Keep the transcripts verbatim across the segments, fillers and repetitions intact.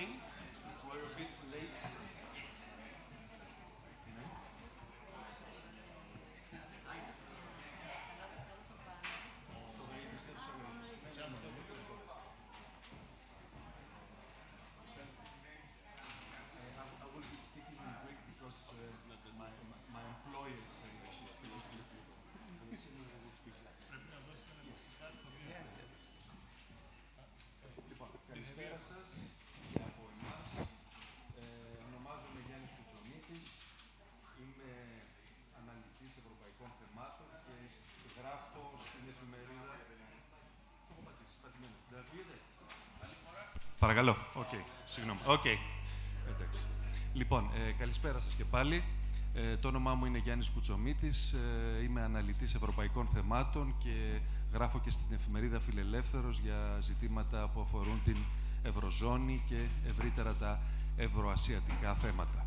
coming. We're a bit late. Παρακαλώ. Οκ. Okay. Συγγνώμη. Οκ. Okay. Εντάξει. Λοιπόν, ε, καλησπέρα σας και πάλι. Ε, το όνομά μου είναι Γιάννης Κουτσομίτης. Ε, είμαι αναλυτής ευρωπαϊκών θεμάτων και γράφω και στην εφημερίδα Φιλελεύθερος για ζητήματα που αφορούν την Ευρωζώνη και ευρύτερα τα ευρωασιατικά θέματα.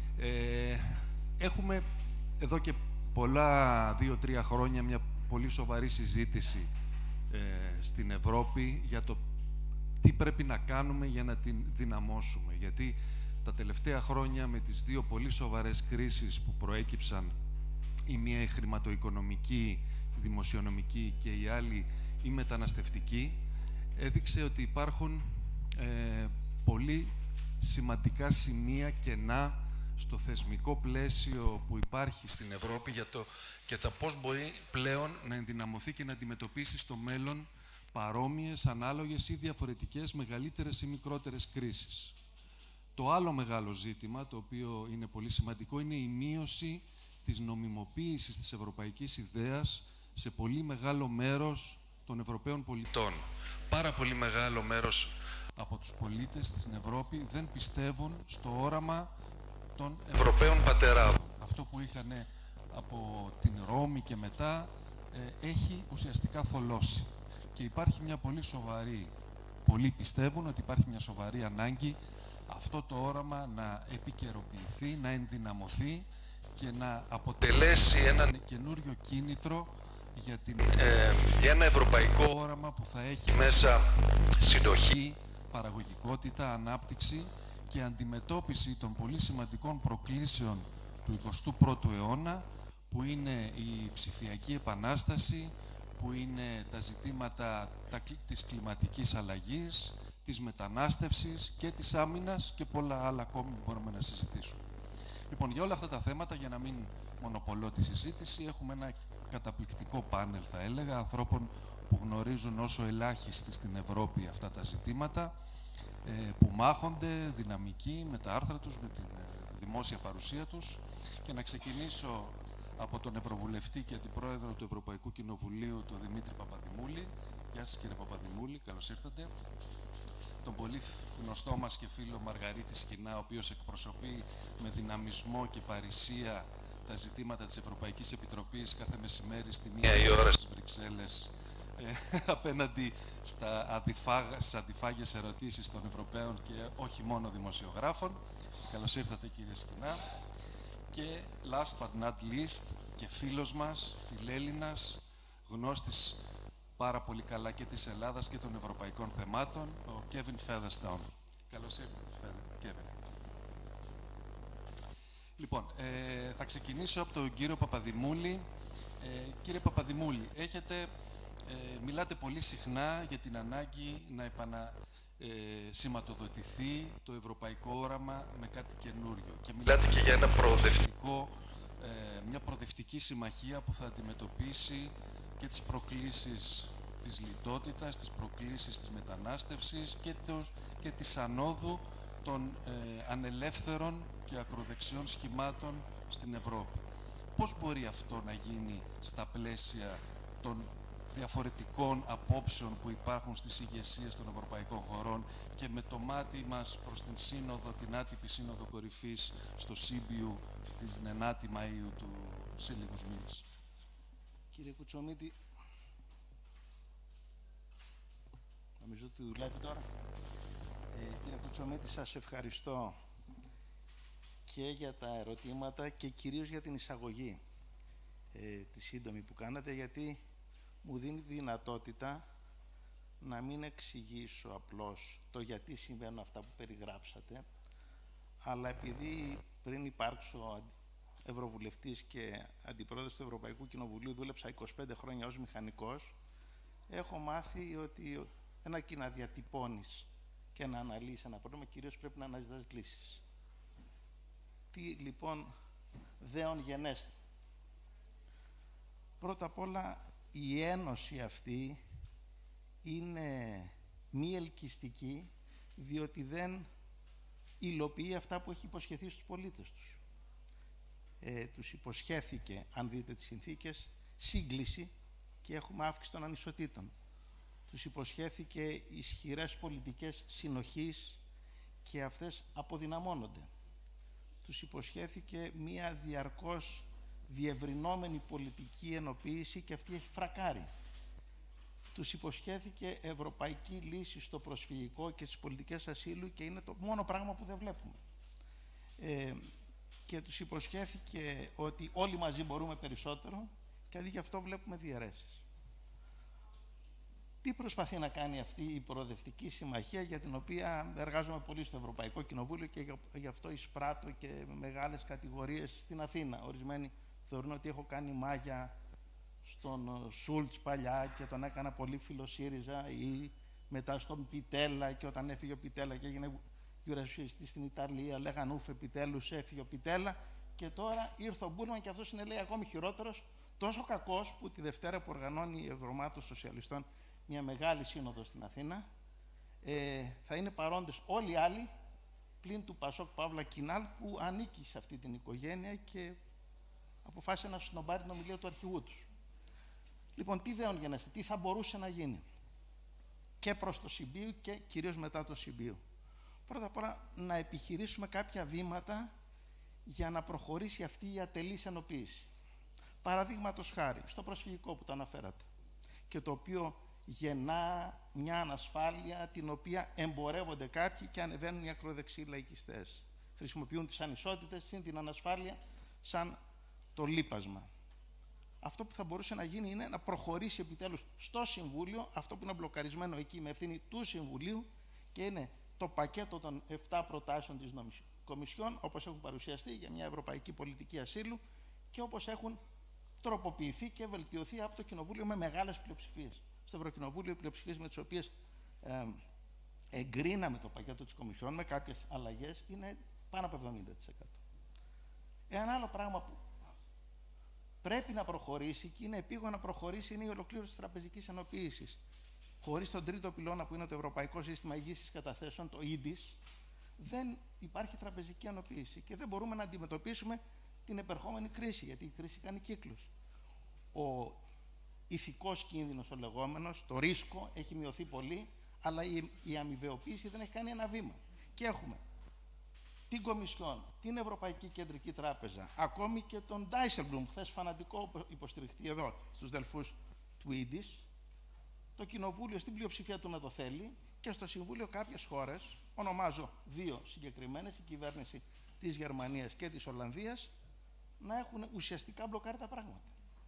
Ε, έχουμε εδώ και πολλά, δύο-τρία χρόνια, μια πολύ σοβαρή συζήτηση ε, στην Ευρώπη για το τι πρέπει να κάνουμε για να την δυναμώσουμε. Γιατί τα τελευταία χρόνια με τις δύο πολύ σοβαρές κρίσεις που προέκυψαν, η μία η χρηματοοικονομική, η δημοσιονομική και η άλλη η μεταναστευτική, έδειξε ότι υπάρχουν ε, πολύ σημαντικά σημεία κενά στο θεσμικό πλαίσιο που υπάρχει στην Ευρώπη για το, και τα πώς μπορεί πλέον να ενδυναμωθεί και να αντιμετωπίσει στο μέλλον παρόμοιες, ανάλογες ή διαφορετικές, μεγαλύτερες ή μικρότερες κρίσεις. Το άλλο μεγάλο ζήτημα, το οποίο είναι πολύ σημαντικό, είναι η μείωση της νομιμοποίησης της ευρωπαϊκής ιδέας σε πολύ μεγάλο μέρος των Ευρωπαίων πολιτών. Πάρα πολύ μεγάλο μέρος από τους πολίτες στην Ευρώπη δεν πιστεύουν στο όραμα των Ευρωπαίων πατεράδων. Αυτό που είχαν από την Ρώμη και μετά ε, έχει ουσιαστικά θολώσει. Και υπάρχει μια πολύ σοβαρή, πολλοί πιστεύουν ότι υπάρχει μια σοβαρή ανάγκη αυτό το όραμα να επικαιροποιηθεί, να ενδυναμωθεί και να αποτελέσει ένα καινούριο κίνητρο για, την, ε, για ένα ευρωπαϊκό όραμα που θα έχει μέσα συνοχή, παραγωγικότητα, ανάπτυξη και αντιμετώπιση των πολύ σημαντικών προκλήσεων του εικοστού πρώτου αιώνα, που είναι η ψηφιακή επανάσταση, που είναι τα ζητήματα τα, της κλιματικής αλλαγής, της μετανάστευσης και της άμυνας και πολλά άλλα ακόμη που μπορούμε να συζητήσουμε. Λοιπόν, για όλα αυτά τα θέματα, για να μην μονοπολώ τη συζήτηση, έχουμε ένα καταπληκτικό πάνελ, θα έλεγα, ανθρώπων που γνωρίζουν όσο ελάχιστοι στην Ευρώπη αυτά τα ζητήματα, ε, που μάχονται δυναμικοί με τα άρθρα τους, με την ε, δημόσια παρουσία τους. Και να ξεκινήσω από τον Ευρωβουλευτή και την Πρόεδρο του Ευρωπαϊκού Κοινοβουλίου, τον Δημήτρη Παπαδημούλη. Γεια σας, κύριε Παπαδημούλη, καλώς ήρθατε. Τον πολύ γνωστό μας και φίλο Μαργαρίτη Σκινά, ο οποίος εκπροσωπεί με δυναμισμό και παρησία τα ζητήματα της Ευρωπαϊκής Επιτροπής κάθε μεσημέρι στη μία η ώρα στις Βρυξέλλες, ε, απέναντι στα αντιφάγ, στις αντιφάγες ερωτήσεις των Ευρωπαίων και όχι μόνο δημοσιογράφων. Καλώς ήρθατε, κύριε Σκινά. Και last but not least, και φίλος μας, φιλέλληνας, γνώστης πάρα πολύ καλά και της Ελλάδας και των ευρωπαϊκών θεμάτων, ο Kevin Featherstone. Καλώς ήρθατε, Kevin. Λοιπόν, ε, θα ξεκινήσω από τον κύριο Παπαδημούλη. Ε, κύριε Παπαδημούλη, έχετε, ε, μιλάτε πολύ συχνά για την ανάγκη να επανα... Ε, σηματοδοτηθεί το ευρωπαϊκό όραμα με κάτι καινούριο. Και μιλάτε και για ένα προοδευτικό, ε, μια προοδευτική συμμαχία που θα αντιμετωπίσει και τις προκλήσεις της λιτότητας, τις προκλήσεις της μετανάστευσης και, τους, και της ανόδου των ε, ανελεύθερων και ακροδεξιών σχημάτων στην Ευρώπη. Πώς μπορεί αυτό να γίνει στα πλαίσια των διαφορετικών απόψεων που υπάρχουν στις ηγεσίες των ευρωπαϊκών χωρών και με το μάτι μας προς την σύνοδο, την άτυπη σύνοδο κορυφής στο Σύμπιου την ενάτη Μαΐου του σε λίγους μήνες. Κύριε Κουτσομίτη, νομίζω ότι δουλεύει τώρα. Ε, κύριε Κουτσομίτη, σας ευχαριστώ και για τα ερωτήματα και κυρίως για την εισαγωγή ε, τη σύντομη που κάνατε, γιατί μου δίνει τη δυνατότητα να μην εξηγήσω απλώς το γιατί συμβαίνουν αυτά που περιγράψατε, αλλά επειδή πριν υπάρξω Ευρωβουλευτής και Αντιπρόεδρος του Ευρωπαϊκού Κοινοβουλίου δούλεψα είκοσι πέντε χρόνια ως μηχανικός, έχω μάθει ότι ένα και να διατυπώνεις και να αναλύσεις ένα πρόβλημα, κυρίως πρέπει να αναζητάς λύσεις. Τι λοιπόν δέον γενέστη? Πρώτα απ' όλα η ένωση αυτή είναι μη ελκυστική, διότι δεν υλοποιεί αυτά που έχει υποσχεθεί στους πολίτες τους. Ε, τους υποσχέθηκε, αν δείτε τις συνθήκες, σύγκληση και έχουμε αύξηση των ανισοτήτων. Τους υποσχέθηκε ισχυρές πολιτικές συνοχής και αυτές αποδυναμώνονται. Τους υποσχέθηκε μία διαρκώς διευρυνόμενη πολιτική ενοποίηση και αυτή έχει φρακάρει. Τους υποσχέθηκε ευρωπαϊκή λύση στο προσφυγικό και στις πολιτικές ασύλου και είναι το μόνο πράγμα που δεν βλέπουμε. Ε, και τους υποσχέθηκε ότι όλοι μαζί μπορούμε περισσότερο και αντί γι' αυτό βλέπουμε διαιρέσεις. Τι προσπαθεί να κάνει αυτή η προοδευτική συμμαχία, για την οποία εργάζομαι πολύ στο Ευρωπαϊκό Κοινοβούλιο και γι' αυτό εισπράττω και μεγάλες κατηγορίες στην Αθήνα. Ορισμένοι θεωρούν ότι έχω κάνει μάγια στον Σούλτς παλιά και τον έκανα πολύ φίλο ΣΥΡΙΖΑ, ή μετά στον Πιτέλα, και όταν έφυγε ο Πιτέλα και έγινε γιουρασιαστή στην Ιταλία, λέγαν ούφ, επιτέλους έφυγε ο Πιτέλα, και τώρα ήρθε ο Μπούρμαν και αυτός είναι, λέει, ακόμη χειρότερος, τόσο κακός που τη Δευτέρα που οργανώνει η Ευρωομάδα των Σοσιαλιστών μια μεγάλη σύνοδο στην Αθήνα, ε, θα είναι παρόντες όλοι οι άλλοι πλην του Πασόκ Παύλα Κινάλ, που ανήκει σε αυτή την οικογένεια και αποφάσισε να σνομπάρει την ομιλία του αρχηγού τους. Λοιπόν, τι δέον γενέστε, τι θα μπορούσε να γίνει και προς το Συμπίου και κυρίως μετά το Συμπίου? Πρώτα απ' όλα να επιχειρήσουμε κάποια βήματα για να προχωρήσει αυτή η ατελής ενοποίηση. Παραδείγματος χάρη, στο προσφυγικό που το αναφέρατε και το οποίο γεννά μια ανασφάλεια την οποία εμπορεύονται κάποιοι και ανεβαίνουν οι ακροδεξιοί λαϊκιστές. Χρησιμοποιούν τις ανισότητες συν την ανασφάλεια σαν το λείπασμα. Αυτό που θα μπορούσε να γίνει είναι να προχωρήσει επιτέλους στο Συμβούλιο αυτό που είναι μπλοκαρισμένο εκεί με ευθύνη του Συμβουλίου, και είναι το πακέτο των επτά προτάσεων της Κομισιόν, όπως έχουν παρουσιαστεί για μια ευρωπαϊκή πολιτική ασύλου και όπως έχουν τροποποιηθεί και βελτιωθεί από το Κοινοβούλιο με μεγάλες πλειοψηφίες. Στο Ευρωκοινοβούλιο οι πλειοψηφίες με τις οποίες ε, εγκρίναμε το πακέτο της Κομισιόν με κάποιες αλλαγές είναι πάνω από εβδομήντα τοις εκατό. Ένα άλλο πράγμα που πρέπει να προχωρήσει και είναι επίγον να προχωρήσει είναι η ολοκλήρωση της τραπεζικής ενοποίησης. Χωρίς τον τρίτο πυλώνα που είναι το Ευρωπαϊκό Σύστημα Εγγύησης Καταθέσεων, το ίντις, δεν υπάρχει τραπεζική ενοποίηση και δεν μπορούμε να αντιμετωπίσουμε την επερχόμενη κρίση, γιατί η κρίση κάνει κύκλους. Ο ηθικός κίνδυνος, ο λεγόμενος, το ρίσκο έχει μειωθεί πολύ, αλλά η, η αμοιβαιοποίηση δεν έχει κάνει ένα βήμα. Και έχουμε την Κομισιόν, την Ευρωπαϊκή Κεντρική Τράπεζα, ακόμη και τον Ντάισελμπλουμ, χθες φανατικό υποστηριχτή εδώ στους δελφούς του ίντις, το Κοινοβούλιο στην πλειοψηφία του να το θέλει, και στο Συμβούλιο κάποιες χώρες, ονομάζω δύο συγκεκριμένες, η κυβέρνηση της Γερμανίας και της Ολλανδίας, να έχουν ουσιαστικά μπλοκάρει τα πράγματα.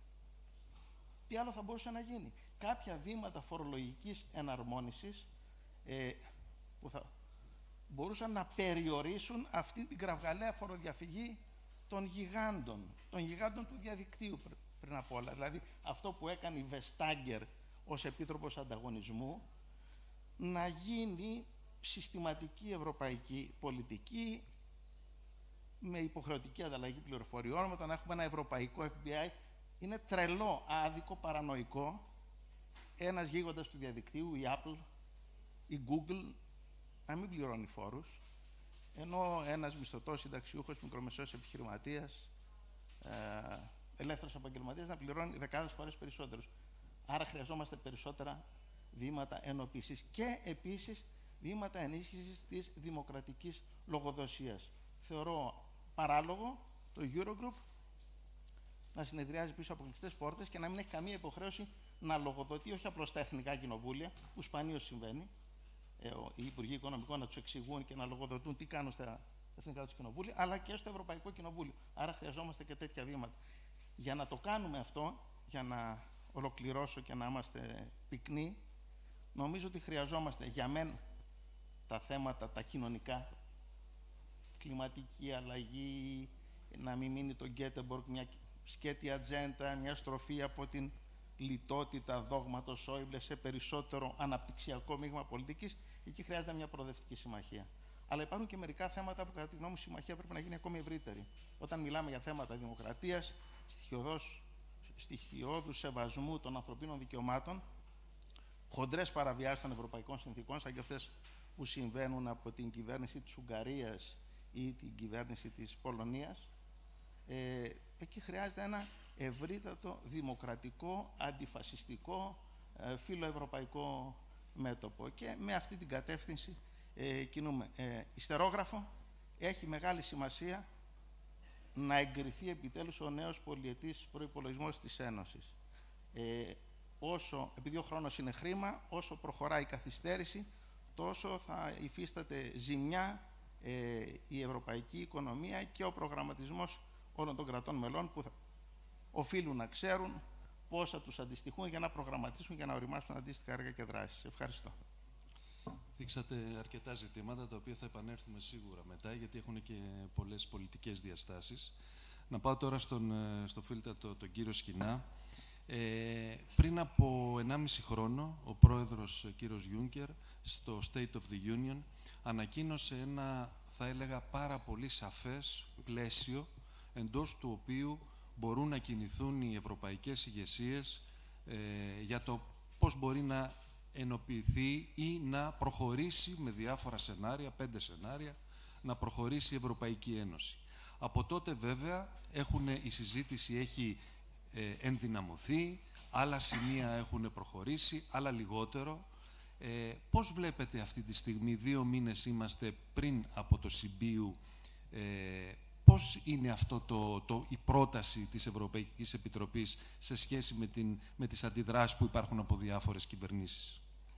Τι άλλο θα μπορούσε να γίνει? Κάποια βήματα φορολογικής εναρμόνισης ε, που θα μπορούσαν να περιορίσουν αυτή την κραυγαλαία φοροδιαφυγή των γιγάντων, των γιγάντων του διαδικτύου πριν από όλα. Δηλαδή αυτό που έκανε η Vestager ως Επίτροπος Ανταγωνισμού, να γίνει συστηματική ευρωπαϊκή πολιτική με υποχρεωτική ανταλλαγή πληροφοριών, με το να έχουμε ένα ευρωπαϊκό εφ μπι άι. Είναι τρελό, άδικο, παρανοϊκό ένας γίγοντας του διαδικτύου, η Apple, η Google, να μην πληρώνει φόρους, ενώ ένας μισθωτός συνταξιούχος, μικρομεσαίος επιχειρηματίας, ε, ελεύθερος επαγγελματίας να πληρώνει δεκάδες φορές περισσότερους. Άρα χρειαζόμαστε περισσότερα βήματα ενοποίησης και επίσης βήματα ενίσχυσης της δημοκρατικής λογοδοσίας. Θεωρώ παράλογο το Eurogroup να συνεδριάζει πίσω από κλειστές πόρτες και να μην έχει καμία υποχρέωση να λογοδοτεί όχι απλώς στα εθνικά κοινοβούλια, που σπανίως συμβαίνει, ε, οι Υπουργοί Οικονομικών να τους εξηγούν και να λογοδοτούν τι κάνουν στα εθνικά τους κοινοβούλια, αλλά και στο Ευρωπαϊκό Κοινοβούλιο. Άρα χρειαζόμαστε και τέτοια βήματα. Για να το κάνουμε αυτό, για να ολοκληρώσω και να είμαστε πυκνοί, Νομίζω ότι χρειαζόμαστε για μένα τα θέματα τα κοινωνικά, κλιματική αλλαγή, να μην μείνει το Γκέτεμποργκ μια σκέτη ατζέντα, μια στροφή από την λιτότητα δόγματος Σόιμπλε σε περισσότερο αναπτυξιακό μείγμα πολιτικής. Εκεί χρειάζεται μια προοδευτική συμμαχία. Αλλά υπάρχουν και μερικά θέματα που κατά τη γνώμη μου η συμμαχία πρέπει να γίνει ακόμη ευρύτερη. Όταν μιλάμε για θέματα δημοκρατίας, στοιχειώδους σεβασμού των ανθρωπίνων δικαιωμάτων, χοντρές παραβιάσεις των ευρωπαϊκών συνθήκων, σαν και αυτές που συμβαίνουν από την κυβέρνηση της Ουγγαρίας ή την κυβέρνηση της Πολωνίας, ε, εκεί χρειάζεται ένα ευρύτατο δημοκρατικό, αντιφασιστικό, ε, φιλοευρωπαϊκό μέτωπο. Και με αυτή την κατεύθυνση ε, κινούμε. Ε, ιστερόγραφο, έχει μεγάλη σημασία να εγκριθεί επιτέλους ο νέος πολυετής προϋπολογισμός της Ένωσης. Ε, όσο, επειδή ο χρόνος είναι χρήμα, όσο προχωράει η καθυστέρηση, τόσο θα υφίσταται ζημιά ε, η ευρωπαϊκή οικονομία και ο προγραμματισμός όλων των κρατών μελών που θα οφείλουν να ξέρουν πόσα τους αντιστοιχούν για να προγραμματίσουν και να οριμάσουν αντίστοιχα έργα και δράσεις. Ευχαριστώ. Δείξατε αρκετά ζητήματα τα οποία θα επανέλθουμε σίγουρα μετά, γιατί έχουν και πολλές πολιτικές διαστάσεις. Να πάω τώρα στον, στο φίλτατο τον κύριο Σχοινά. Ε, πριν από ενάμιση χρόνο, ο πρόεδρος κύριος Juncker στο State of the Union ανακοίνωσε ένα, θα έλεγα, πάρα πολύ σαφές πλαίσιο εντός του οποίου μπορούν να κινηθούν οι ευρωπαϊκές ηγεσίες ε, για το πώς μπορεί να ενοποιηθεί ή να προχωρήσει με διάφορα σενάρια, πέντε σενάρια, να προχωρήσει η Ευρωπαϊκή Ένωση. Από τότε βέβαια έχουν, η συζήτηση έχει ε, ενδυναμωθεί, άλλα σημεία έχουν προχωρήσει, άλλα λιγότερο. Ε, πώς βλέπετε αυτή τη στιγμή, δύο μήνες είμαστε πριν από το Συμπίου, ε, πώς είναι αυτό το, το, η πρόταση της Ευρωπαϊκής Επιτροπής σε σχέση με, την, με τις αντιδράσεις που υπάρχουν από διάφορες κυβερνήσεις?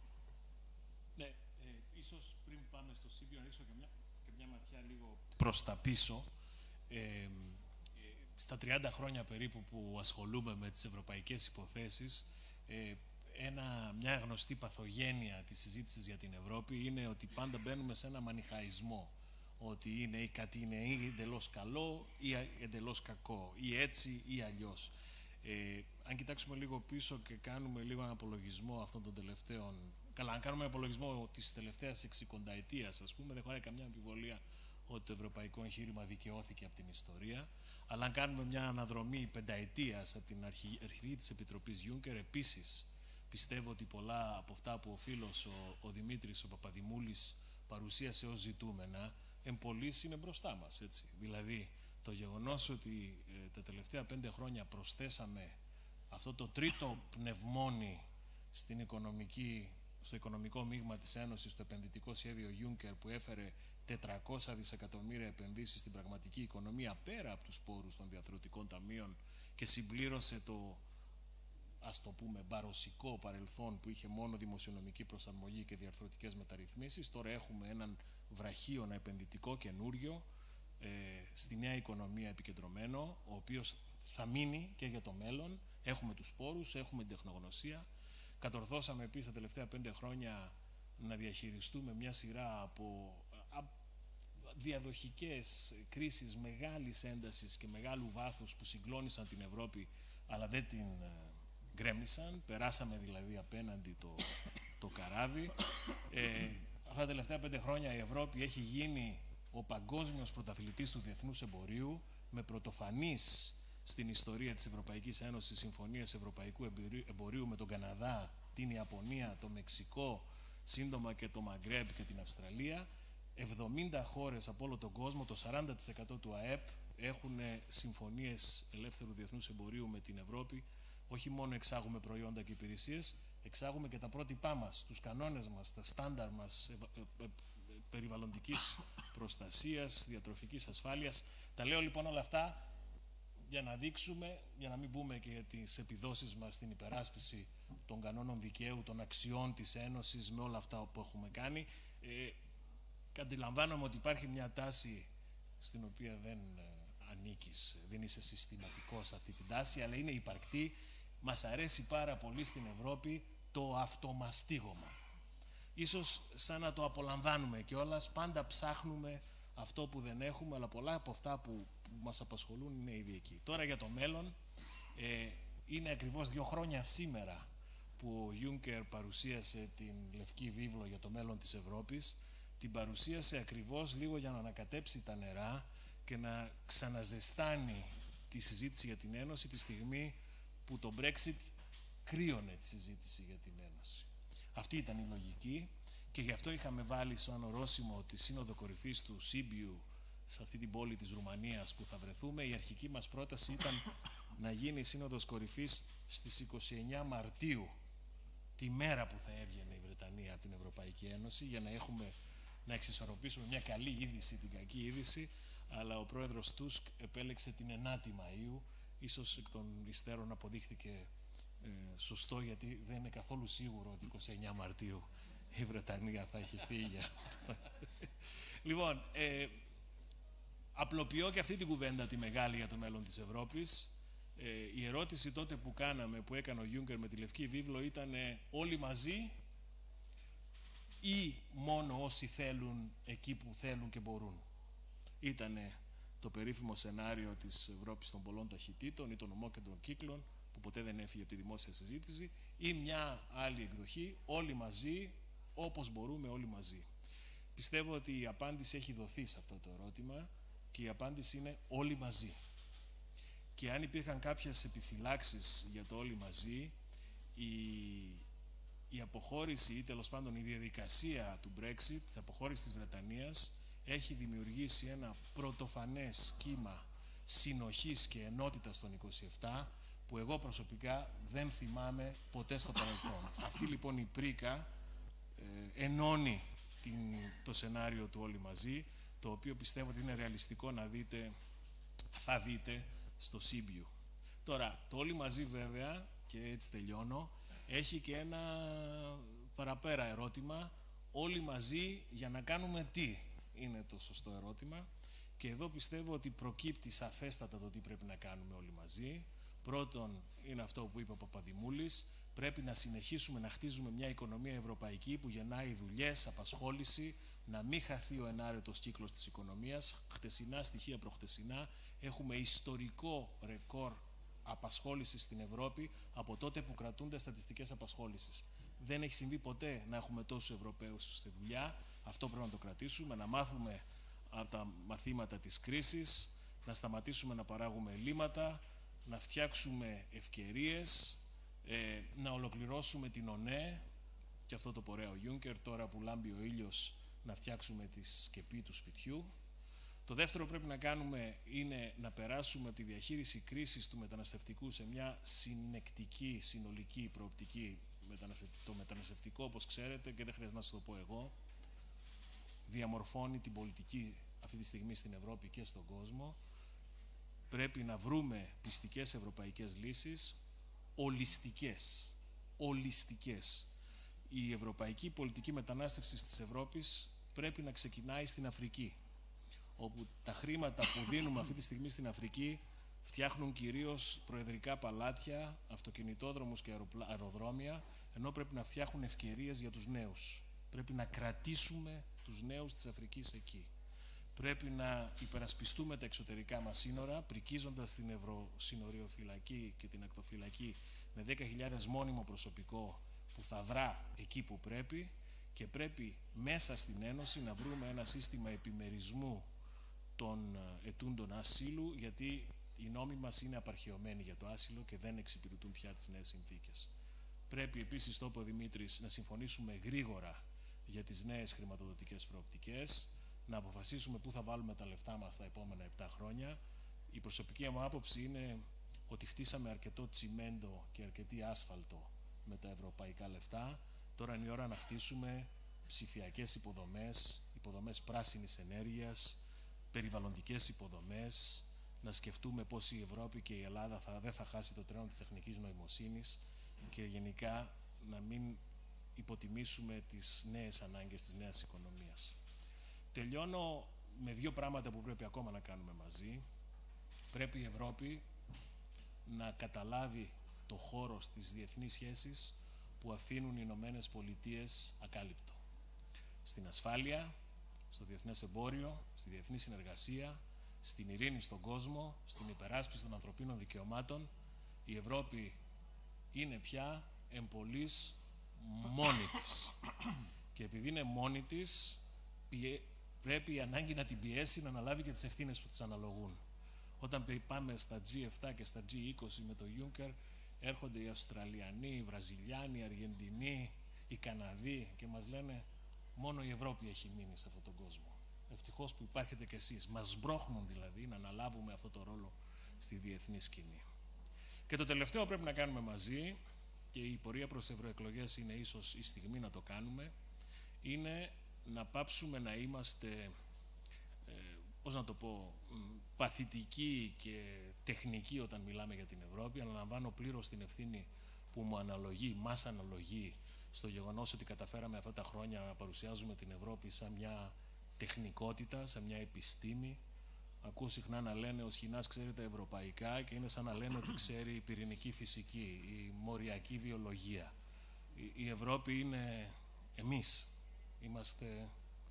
Ναι, ε, ίσως πριν πάμε στο Σύμπιο να ρίξω και μια, και μια ματιά λίγο προς τα πίσω. Ε, ε, στα τριάντα χρόνια περίπου που ασχολούμαι με τις ευρωπαϊκές υποθέσεις, ε, ένα, μια γνωστή παθογένεια της συζήτησης για την Ευρώπη είναι ότι πάντα μπαίνουμε σε ένα μανιχαϊσμό. Ότι είναι ή κάτι είναι ή εντελώς καλό ή εντελώς κακό, ή έτσι ή αλλιώς. Ε, αν κοιτάξουμε λίγο πίσω και κάνουμε λίγο έναν απολογισμό αυτών των τελευταίων... Καλά, αν κάνουμε έναν απολογισμό της τελευταίας εξηκονταετίας, ας πούμε, δεν χωράει καμιά αμφιβολία ότι το ευρωπαϊκό εγχείρημα δικαιώθηκε από την ιστορία. Αλλά αν κάνουμε μια αναδρομή πενταετίας από την αρχή, αρχή της Επιτροπής Juncker, επίσης πιστεύω ότι πολλά από αυτά που ο φίλος, ο, ο Δημήτρης, ο Παπαδημούλης, παρουσίασε ως ζητούμενα, εμπολής είναι μπροστά μας, έτσι. Δηλαδή, το γεγονός ότι ε, τα τελευταία πέντε χρόνια προσθέσαμε αυτό το τρίτο πνευμόνι στην οικονομική, στο οικονομικό μείγμα της Ένωσης, το επενδυτικό σχέδιο Juncker, που έφερε τετρακόσια δισεκατομμύρια επενδύσεις στην πραγματική οικονομία πέρα από τους πόρους των διαρθρωτικών ταμείων και συμπλήρωσε το, ας το πούμε, μπαροσικό παρελθόν που είχε μόνο δημοσιονομική προσαρμογή και διαρθρωτικές μεταρρυθμίσεις. Τώρα έχουμε έναν βραχίωνα επενδυτικό καινούριο ε, στη νέα οικονομία επικεντρωμένο, ο οποίος θα μείνει και για το μέλλον. Έχουμε τους πόρους, έχουμε την τεχνογνωσία. Κατορθώσαμε επίσης τα τελευταία πέντε χρόνια να διαχειριστούμε μια σειρά από α, διαδοχικές κρίσεις μεγάλης έντασης και μεγάλου βάθους που συγκλώνησαν την Ευρώπη, αλλά δεν την ε, γκρέμισαν. Περάσαμε δηλαδή απέναντι το, το καράβι. Ε, Αυτά τα τελευταία πέντε χρόνια η Ευρώπη έχει γίνει ο παγκόσμιος πρωταθλητής του διεθνούς εμπορίου, με πρωτοφανής στην ιστορία της Ευρωπαϊκής Ένωσης συμφωνίες ευρωπαϊκού εμπορίου με τον Καναδά, την Ιαπωνία, το Μεξικό, σύντομα και το Μαγκρέμπ και την Αυστραλία. εβδομήντα χώρες από όλο τον κόσμο, το σαράντα τοις εκατό του ΑΕΠ, έχουν συμφωνίες ελεύθερου διεθνούς εμπορίου με την Ευρώπη. Όχι μόνο εξάγουμε προϊόντα και υπηρεσίες, εξάγουμε και τα πρότυπά μας, τους κανόνες μας, τα στάνταρ μας ε, ε, ε, περιβαλλοντικής προστασίας, διατροφικής ασφάλειας. Τα λέω λοιπόν όλα αυτά για να δείξουμε, για να μην μπούμε και για τις επιδόσεις μας στην υπεράσπιση των κανόνων δικαίου, των αξιών της Ένωσης, με όλα αυτά που έχουμε κάνει. Ε, αντιλαμβάνομαι ότι υπάρχει μια τάση στην οποία δεν ε, ανήκεις, δεν είσαι συστηματικός σε αυτή την τάση, αλλά είναι υπαρκτή. Μας αρέσει πάρα πολύ στην Ευρώπη το αυτομαστίγωμα. ίσως σαν να το απολαμβάνουμε κιόλας, πάντα ψάχνουμε αυτό που δεν έχουμε, αλλά πολλά από αυτά που, που μας απασχολούν είναι ήδη εκεί. Τώρα για το μέλλον, ε, είναι ακριβώς δύο χρόνια σήμερα που ο Juncker παρουσίασε την Λευκή Βίβλο για το μέλλον της Ευρώπης. Την παρουσίασε ακριβώς λίγο για να ανακατέψει τα νερά και να ξαναζεστάνει τη συζήτηση για την Ένωση τη στιγμή που το Brexit κρύωνε τη συζήτηση για την Ένωση. Αυτή ήταν η λογική και γι' αυτό είχαμε βάλει σαν ορόσημο τη Σύνοδο Κορυφής του Σύμπιου σε αυτή την πόλη της Ρουμανίας που θα βρεθούμε. Η αρχική μας πρόταση ήταν να γίνει η Σύνοδος Κορυφής στις είκοσι εννέα Μαρτίου, τη μέρα που θα έβγαινε η Βρετανία από την Ευρωπαϊκή Ένωση, για να έχουμε να εξισορροπήσουμε μια καλή είδηση, την κακή είδηση, αλλά ο πρόεδρος Τούσκ επέλεξε την ενάτη Μαΐου, ίσως εκ των υστέρων αποδείχθηκε ε, σωστό, γιατί δεν είναι καθόλου σίγουρο ότι είκοσι εννέα Μαρτίου η Βρετανία θα έχει φύγει. Λοιπόν, ε, απλοποιώ και αυτή την κουβέντα τη μεγάλη για το μέλλον της Ευρώπης. Ε, η ερώτηση τότε που κάναμε, που έκανε ο Juncker με τη Λευκή Βίβλο, ήταν ε, όλοι μαζί ή μόνο όσοι θέλουν εκεί που θέλουν και μπορούν. Ήτανε το περίφημο σενάριο της Ευρώπης των πολλών ταχυτήτων ή των ομόκεντρων κύκλων, που ποτέ δεν έφυγε από τη δημόσια συζήτηση, ή μια άλλη εκδοχή, όλοι μαζί, όπως μπορούμε όλοι μαζί. Πιστεύω ότι η απάντηση έχει δοθεί σε αυτό το ερώτημα και η απάντηση είναι όλοι μαζί. Και αν υπήρχαν κάποιες επιφυλάξεις για το όλοι μαζί, η, η αποχώρηση ή τέλος πάντων η διαδικασία του Brexit, της αποχώρησης της Βρετανίας, έχει δημιουργήσει ένα πρωτοφανές κύμα συνοχής και ενότητας των είκοσι επτά, που εγώ προσωπικά δεν θυμάμαι ποτέ στο παρελθόν. Αυτή λοιπόν η πρίκα ε, ενώνει την, το σενάριο του όλοι μαζί, το οποίο πιστεύω ότι είναι ρεαλιστικό να δείτε, θα δείτε στο Σύμπιου. Τώρα, το όλοι μαζί βέβαια, και έτσι τελειώνω, έχει και ένα παραπέρα ερώτημα. Όλοι μαζί για να κάνουμε τι, είναι το σωστό ερώτημα. Και εδώ πιστεύω ότι προκύπτει σαφέστατα το τι πρέπει να κάνουμε όλοι μαζί. Πρώτον, είναι αυτό που είπε ο Παπαδημούλης, πρέπει να συνεχίσουμε να χτίζουμε μια οικονομία ευρωπαϊκή που γεννάει δουλειές, απασχόληση, να μην χαθεί ο ενάρετος κύκλος της οικονομίας. Χτεσινά στοιχεία προχτεσινά, έχουμε ιστορικό ρεκόρ απασχόλησης στην Ευρώπη από τότε που κρατούνται στατιστικές απασχόλησης. Δεν έχει συμβεί ποτέ να έχουμε τόσους Ευρωπαίους στη δουλειά. Αυτό πρέπει να το κρατήσουμε, να μάθουμε από τα μαθήματα της κρίσης, να σταματήσουμε να παράγουμε ελλείμματα, να φτιάξουμε ευκαιρίες, ε, να ολοκληρώσουμε την ΟΝΕ, και αυτό το πορεία ο Juncker, τώρα που λάμπει ο ήλιος, να φτιάξουμε τη σκεπή του σπιτιού. Το δεύτερο που πρέπει να κάνουμε είναι να περάσουμε από τη διαχείριση κρίσης του μεταναστευτικού σε μια συνεκτική, συνολική προοπτική. Το μεταναστευτικό, όπως ξέρετε, και δεν χρειάζεται να σας το πω εγώ, διαμορφώνει την πολιτική αυτή τη στιγμή στην Ευρώπη και στον κόσμο. Πρέπει να βρούμε πιστικές ευρωπαϊκές λύσεις, ολιστικές, ολιστικές. Η ευρωπαϊκή πολιτική μετανάστευσης της Ευρώπης πρέπει να ξεκινάει στην Αφρική, όπου τα χρήματα που δίνουμε αυτή τη στιγμή στην Αφρική φτιάχνουν κυρίως προεδρικά παλάτια, αυτοκινητόδρομους και αεροδρόμια, ενώ πρέπει να φτιάχνουν ευκαιρίες για τους νέους. Πρέπει να κρατήσουμε τους νέους της Αφρικής εκεί. Πρέπει να υπερασπιστούμε τα εξωτερικά μας σύνορα, πρικίζοντας την Ευρωσυνοριοφυλακή και την Ακτοφυλακή με δέκα χιλιάδες μόνιμο προσωπικό που θα δρά εκεί που πρέπει, και πρέπει μέσα στην Ένωση να βρούμε ένα σύστημα επιμερισμού των ετούντων άσυλου, γιατί οι νόμοι μας είναι απαρχαιωμένοι για το άσυλο και δεν εξυπηρετούν πια τις νέες συνθήκες. Πρέπει επίσης, το είπε ο Δημήτρης, να συμφωνήσουμε γρήγορα για τις νέες χρηματοδοτικές προοπτικές, να αποφασίσουμε πού θα βάλουμε τα λεφτά μας τα επόμενα επτά χρόνια. Η προσωπική μου άποψη είναι ότι χτίσαμε αρκετό τσιμέντο και αρκετή άσφαλτο με τα ευρωπαϊκά λεφτά. Τώρα είναι η ώρα να χτίσουμε ψηφιακές υποδομές, υποδομές πράσινης ενέργειας, περιβαλλοντικές υποδομές, να σκεφτούμε πώς η Ευρώπη και η Ελλάδα θα, δεν θα χάσει το τρένο της τεχνικής νοημοσύνης και γενικά να μην υποτιμήσουμε τις νέες ανάγκες της νέας οικονομίας. Τελειώνω με δύο πράγματα που πρέπει ακόμα να κάνουμε μαζί. Πρέπει η Ευρώπη να καταλάβει το χώρο στις διεθνείς σχέσεις που αφήνουν οι Ηνωμένες Πολιτείες ακάλυπτο. στην ασφάλεια, στο διεθνές εμπόριο, στη διεθνή συνεργασία, στην ειρήνη στον κόσμο, στην υπεράσπιση των ανθρωπίνων δικαιωμάτων. Η Ευρώπη είναι πια εμπολής μόνη της. Και επειδή είναι μόνη της, πρέπει η ανάγκη να την πιέσει να αναλάβει και τις ευθύνες που της αναλογούν. Όταν πάμε στα τζι επτά και στα τζι είκοσι με το Juncker, έρχονται οι Αυστραλιανοί, οι Βραζιλιάνοι, οι Αργεντινοί, οι Καναδοί και μας λένε μόνο η Ευρώπη έχει μείνει σε αυτόν τον κόσμο. Ευτυχώς που υπάρχετε κι εσείς. Μας σμπρώχνουν δηλαδή να αναλάβουμε αυτό το ρόλο στη διεθνή σκηνή. Και το τελευταίο που πρέπει να κάνουμε μαζί, και η πορεία προς ευρωεκλογές είναι ίσως η στιγμή να το κάνουμε, είναι να πάψουμε να είμαστε, ε, πώς να το πω, παθητικοί και τεχνικοί όταν μιλάμε για την Ευρώπη. Αναλαμβάνω πλήρως την ευθύνη που μου αναλογεί, μας αναλογεί, στο γεγονός ότι καταφέραμε αυτά τα χρόνια να παρουσιάζουμε την Ευρώπη σαν μια τεχνικότητα, σαν μια επιστήμη. Ακούω συχνά να λένε ο Σχοινάς ξέρει τα ευρωπαϊκά και είναι σαν να λένε ότι ξέρει η πυρηνική φυσική, η μοριακή βιολογία. Η, η Ευρώπη είναι εμείς. Είμαστε,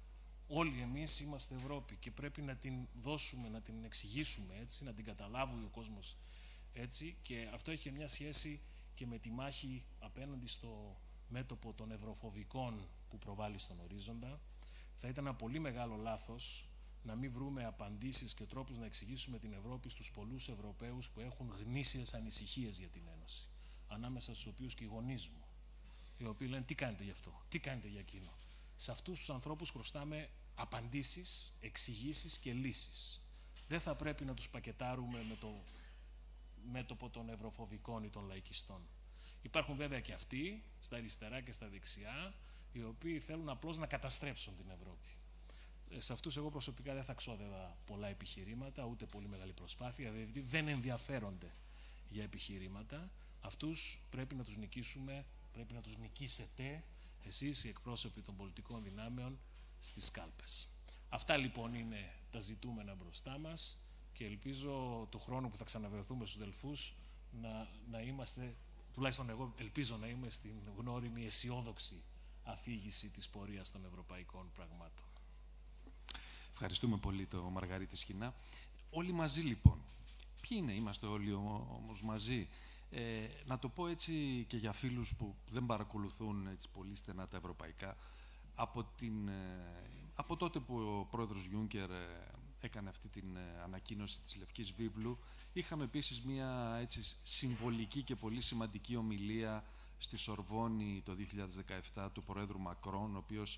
όλοι εμείς είμαστε Ευρώπη και πρέπει να την δώσουμε, να την εξηγήσουμε έτσι, να την καταλάβει ο κόσμος έτσι, και αυτό έχει μια σχέση και με τη μάχη απέναντι στο μέτωπο των ευρωφοβικών που προβάλλει στον ορίζοντα. Θα ήταν ένα πολύ μεγάλο λάθος να μην βρούμε απαντήσεις και τρόπους να εξηγήσουμε την Ευρώπη στους πολλούς Ευρωπαίους που έχουν γνήσιες ανησυχίες για την Ένωση. Ανάμεσα στους οποίους και οι γονείς μου, οι οποίοι λένε τι κάνετε γι' αυτό, τι κάνετε για εκείνο. Σε αυτούς τους ανθρώπους χρωστάμε απαντήσεις, εξηγήσεις και λύσεις. Δεν θα πρέπει να τους πακετάρουμε με το μέτωπο των ευρωφοβικών ή των λαϊκιστών. Υπάρχουν βέβαια και αυτοί, στα αριστερά και στα δεξιά, οι οποίοι θέλουν απλώς να καταστρέψουν την Ευρώπη. Σε αυτούς εγώ προσωπικά δεν θα ξόδευα πολλά επιχειρήματα, ούτε πολύ μεγάλη προσπάθεια, δηλαδή δεν ενδιαφέρονται για επιχειρήματα. Αυτούς πρέπει να τους νικήσουμε, πρέπει να τους νικήσετε εσείς οι εκπρόσωποι των πολιτικών δυνάμεων στις κάλπες. Αυτά λοιπόν είναι τα ζητούμενα μπροστά μας και ελπίζω του χρόνου που θα ξαναβρεθούμε στους Δελφούς να, να είμαστε, τουλάχιστον εγώ ελπίζω να είμαι στην γνώριμη αισιόδοξη αφήγηση της πορείας των ευρωπαϊκών πραγμάτων. Ευχαριστούμε πολύ τον Μαργαρίτη Σχοινά. Όλοι μαζί λοιπόν. Ποιοι είναι, είμαστε όλοι όμως μαζί. Ε, να το πω έτσι και για φίλους που δεν παρακολουθούν έτσι πολύ στενά τα ευρωπαϊκά. Από, την, ε, από τότε που ο πρόεδρος Juncker ε, έκανε αυτή την ε, ανακοίνωση της Λευκής Βίβλου, είχαμε επίσης μια έτσι, συμβολική και πολύ σημαντική ομιλία στη Σορβόνη το δύο χιλιάδες δεκαεπτά του πρόεδρου Μακρόν, ο οποίος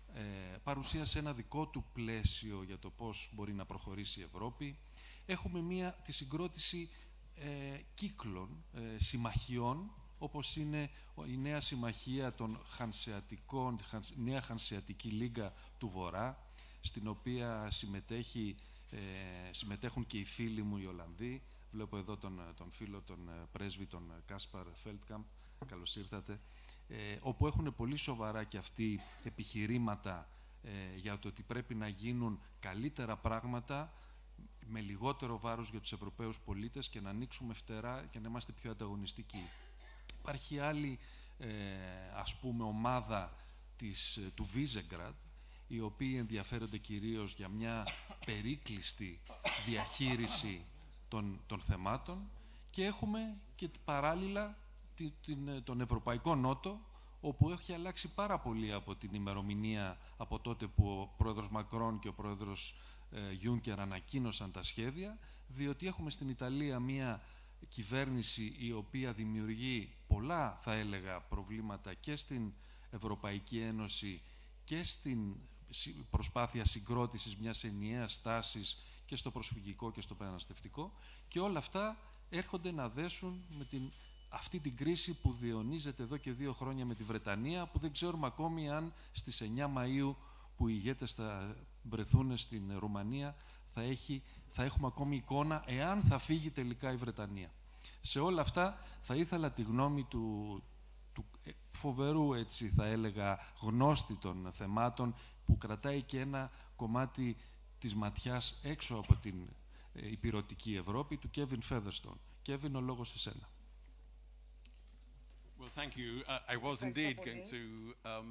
ε, παρουσίασε ένα δικό του πλαίσιο για το πώς μπορεί να προχωρήσει η Ευρώπη. Έχουμε μια, τη συγκρότηση ε, κύκλων, ε, συμμαχιών, όπως είναι η νέα συμμαχία των Χανσεατικών, η νέα Χανσεατική Λίγκα του Βορρά, στην οποία συμμετέχει, ε, συμμετέχουν και οι φίλοι μου οι Ολλανδοί. Βλέπω εδώ τον, τον φίλο, τον πρέσβη, τον Κάσπαρ Φέλτκαμπ, καλώς ήρθατε, ε, όπου έχουν πολύ σοβαρά και αυτοί επιχειρήματα ε, για το ότι πρέπει να γίνουν καλύτερα πράγματα με λιγότερο βάρος για τους Ευρωπαίους πολίτες και να ανοίξουμε φτερά και να είμαστε πιο ανταγωνιστικοί. Υπάρχει άλλη, ε, ας πούμε, ομάδα της, του Βίζεγκραντ, οι οποίοι ενδιαφέρονται κυρίως για μια περίκλειστη διαχείριση των, των θεμάτων, και έχουμε και παράλληλα την, την, τον Ευρωπαϊκό Νότο, όπου έχει αλλάξει πάρα πολύ από την ημερομηνία από τότε που ο πρόεδρος Μακρόν και ο πρόεδρος Juncker ανακοίνωσαν τα σχέδια, διότι έχουμε στην Ιταλία μία κυβέρνηση η οποία δημιουργεί πολλά, θα έλεγα, προβλήματα και στην Ευρωπαϊκή Ένωση και στην προσπάθεια συγκρότησης μιας ενιαίας τάσης και στο προσφυγικό και στο μεταναστευτικό, και όλα αυτά έρχονται να δέσουν με την, αυτή την κρίση που διαιωνίζεται εδώ και δύο χρόνια με τη Βρετανία, που δεν ξέρουμε ακόμη αν στις εννιά Μαΐου που οι ηγέτες θα βρεθούν στην Ρουμανία θα, έχει, θα έχουμε ακόμη εικόνα εάν θα φύγει τελικά η Βρετανία. Σε όλα αυτά θα ήθελα τη γνώμη του, του φοβερού, έτσι θα έλεγα, γνώστη των θεμάτων, που κρατάει και ένα κομμάτι της ματιάς έξω από την ε, υπηρετική Ευρώπη, του Κέβιν Φέδερστον. Κέβιν, ο λόγος σε σένα. Well, thank you. Uh, I was indeed going to um,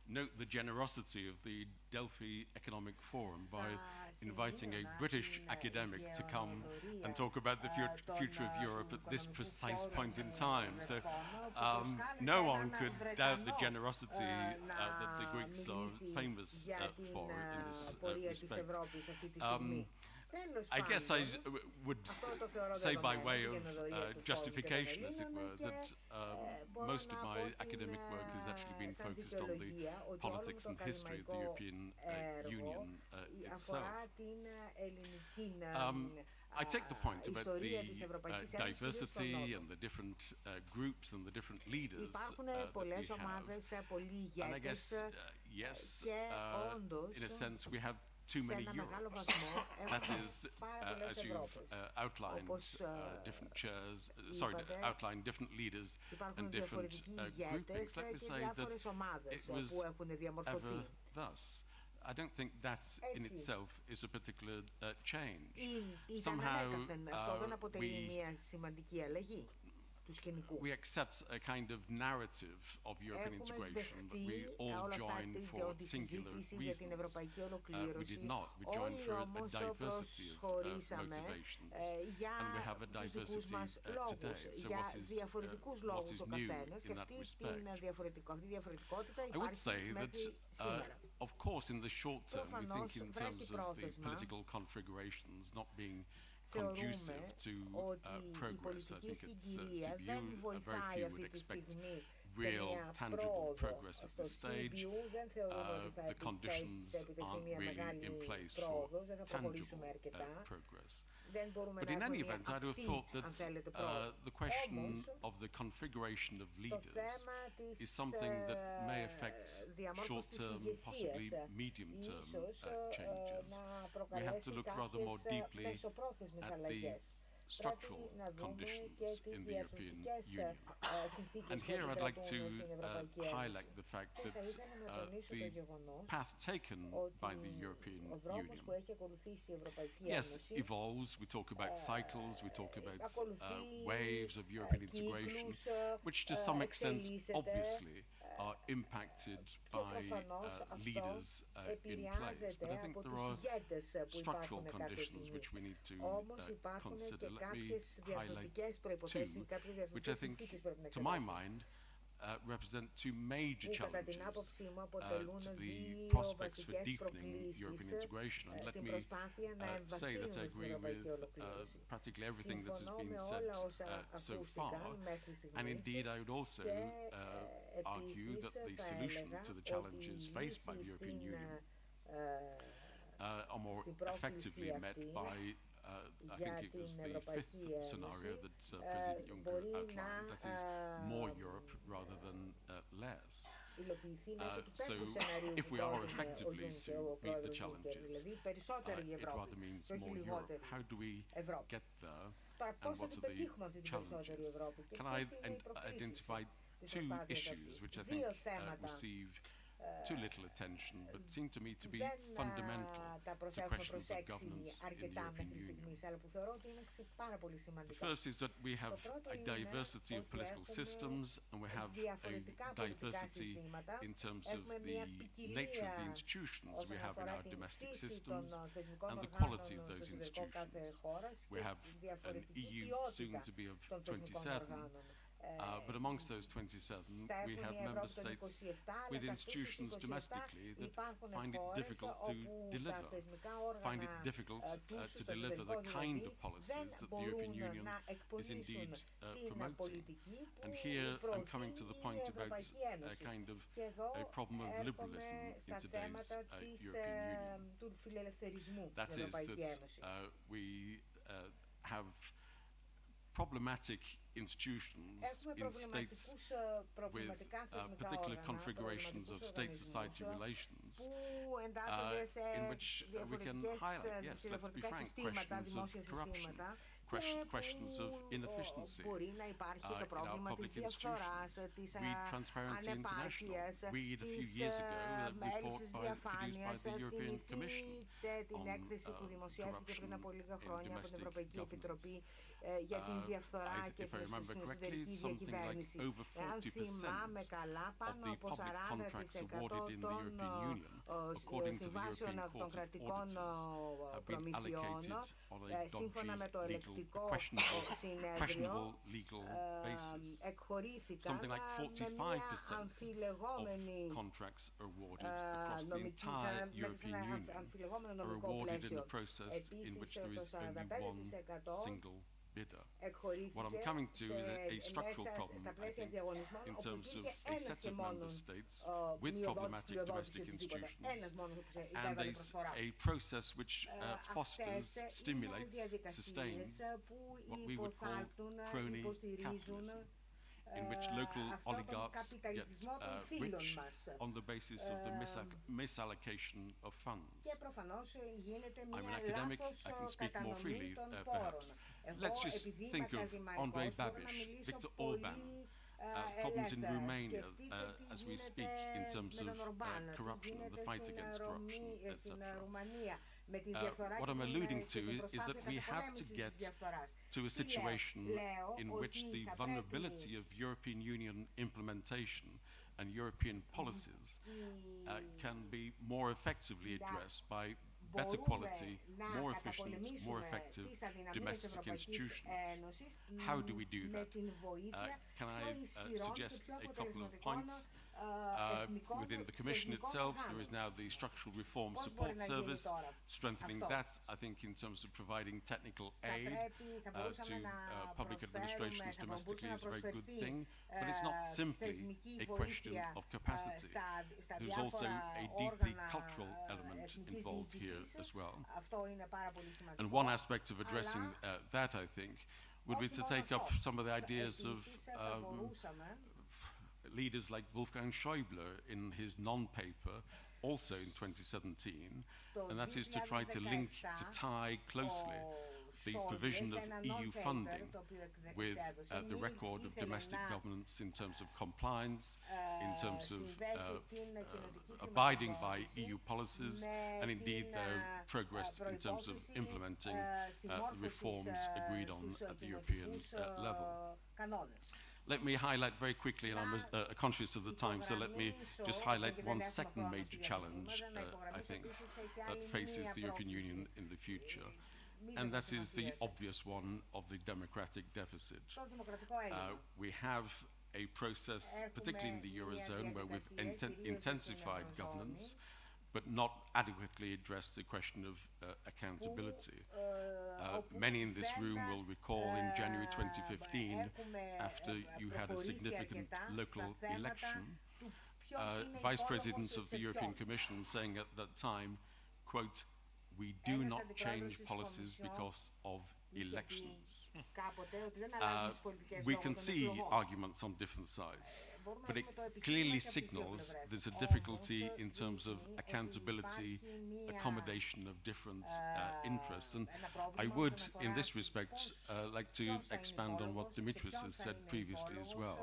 note the generosity of the Delphi Economic Forum by inviting a British academic to come and talk about the fut future of Europe at this precise point in time. So um, no one could doubt the generosity uh, that the Greeks are famous uh, for in this uh, respect. Um, I guess I would say by way of uh, justification, as it were, that uh, most of my academic work has actually been focused on the politics and history of the European uh, Union uh, itself. Um, I take the point about the uh, diversity and the different uh, groups and the different leaders uh, that we have. And I guess, uh, yes, uh, in a sense, we have too many Europes. That is, uh, as you've uh, outlined, uh, different chairs, uh, sorry, outlined different leaders and different uh, groupings. Let me say that it was ever thus. I don't think that in itself is a particular uh, change. Somehow uh, we we accept a kind of narrative of European integration that we all join for singular reasons. Uh, we did not. We joined for a, a diversity of uh, motivations, and we have a diversity uh, today. So what is, uh, what is new in that respect? I would say that, uh, of course, in the short term, we think in terms of the political configurations not being conducive to uh, progress. I think it's uh, C B U, uh, very few would expect real, tangible progress at this stage. Uh, the conditions aren't really in place for tangible uh, progress. But in any event, I'd have thought that uh, the question of the configuration of leaders is something that may affect short-term, possibly medium-term uh, changes. We have to look rather more deeply at the structural conditions in the European Union. And here I'd like to uh, highlight the fact that uh, the path taken by the European Union, yes, evolves. We talk about cycles, we talk about uh, waves of European integration, which to some extent, obviously, are impacted by uh, leaders uh, in place. But I think there are structural conditions which we need to uh, consider. Let me highlight two, which I think, to my mind, Uh, represent two major challenges uh, to the prospects for deepening European integration. And let me uh, say that I agree with uh, practically everything that has been said uh, so far. And indeed, I would also uh, argue that the solution to the challenges faced by the European Union uh, are more effectively met by Uh, I think it was the fifth scenario that uh, President Juncker outlined, that is more Europe rather than uh, less. Uh, so if we are effectively to meet the challenges, uh, it rather means more Europe. How do we get there, and what are the challenges? Can I identify two issues which I think uh, receive too little attention, but seem to me to be fundamental to questions of governance in the European Union. The first is that we have a diversity of political systems, and we have a diversity in terms of the nature of the institutions we have in our domestic systems and the quality of those institutions. We have an E U soon to be of twenty-seven. Uh, but amongst those twenty-seven, we have member states with institutions domestically that find it difficult to deliver, find it difficult uh, to deliver the kind of policies that the European Union is indeed uh, promoting. And here I'm coming to the point about a kind of a problem of liberalism in today's uh, European Union. That is that uh, we uh, have problematic institutions in states with uh, particular configurations of state-society relations, uh, in which uh, we can highlight, yes, let's be frank, questions of corruption, question, questions of inefficiency uh, in our public institutions. Read Transparency International. Read a few years ago the report by, produced by the European Commission on uh, corruption in domestic governments. για την διαφθορά και την εσωτερική διακυβέρνηση. Εάν θυμάμαι καλά, πάνω από σαράντα τοις εκατό των συμβάσεων των κρατικών προμηθειών, σύμφωνα με το ελεκτικό συνέδριο, εκχωρήθηκαν με μια αμφιλεγόμενη νομική, αμφιλεγόμενο νομικό πλαίσιο. Επίσης, το σαράντα πέντε τοις εκατό bidder. What I'm coming to is a, a structural problem, I think, in terms of a set of member states with problematic domestic institutions and a, a process which uh, fosters, stimulates, sustains what we would call crony capitalism, in which local oligarchs get uh, rich on the basis of the misallocation of funds. I'm an academic, I can speak more freely, uh, perhaps. Let's just think of Andrej Babiš, Viktor Orban, uh, problems in Romania uh, as we speak in terms of uh, corruption and the fight against corruption, et cetera. Uh, what I'm alluding to is that we have to get to a situation in which the vulnerability of European Union implementation and European policies uh, can be more effectively addressed by better quality, more efficient, more effective domestic institutions. How do we do that? Uh, can I uh, suggest a couple of points? Uh, within the Commission itself, there is now the Structural Reform Support Service. Strengthening that, I think, in terms of providing technical aid uh, to uh, public administrations domestically is a very good thing. But it's not simply a question of capacity. There's also a deeply cultural element involved here as well. And one aspect of addressing uh, that, I think, would be to take up some of the ideas of um, leaders like Wolfgang Schäuble in his non-paper, also in twenty seventeen, and that is to try to link, to tie closely the provision of E U funding with uh, the record of domestic governance in terms of compliance, in terms of uh, uh, abiding by E U policies, and indeed their progress in terms of implementing uh, the reforms agreed on at the European uh, level. Let me highlight very quickly, and I'm uh, conscious of the time, so let me just highlight one second major challenge, uh, I think, that faces the European Union in the future. And that is the obvious one of the democratic deficit. Uh, we have a process, particularly in the Eurozone, where we've inten intensified governance, but not adequately addressed the question of uh, accountability. Uh, many in this room will recall in January twenty fifteen, after you had a significant local election, uh, Vice President of the European Commission saying at that time, quote, "We do not change policies because of elections." Uh, we can see arguments on different sides, but it clearly signals there's a difficulty in terms of accountability, accommodation of different uh, interests. And I would, in this respect, uh, like to expand on what Dimitris has said previously as well.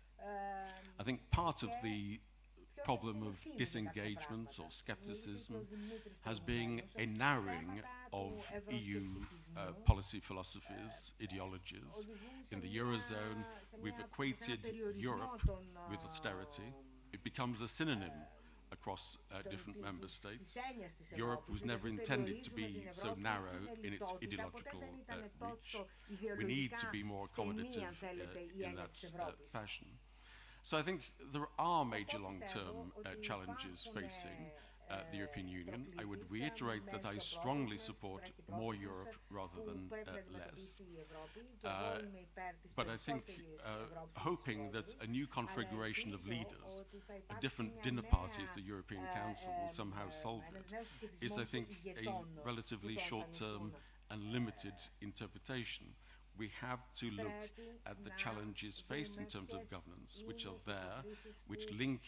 I think part of the problem of disengagement or skepticism has been a narrowing of E U uh, policy philosophies, ideologies. In the Eurozone, we've equated Europe with austerity. It becomes a synonym across uh, different member states. Europe was never intended to be so narrow in its ideological uh, reach. We need to be more accommodative uh, in that uh, fashion. So I think there are major long-term uh, challenges facing uh, the European Union. I would reiterate that I strongly support more Europe rather than uh, less. Uh, but I think uh, hoping that a new configuration of leaders, a different dinner party at the European Council will somehow solve it, is, I think, a relatively short-term and limited interpretation. We have to look at the challenges faced in terms of governance, which are there, which link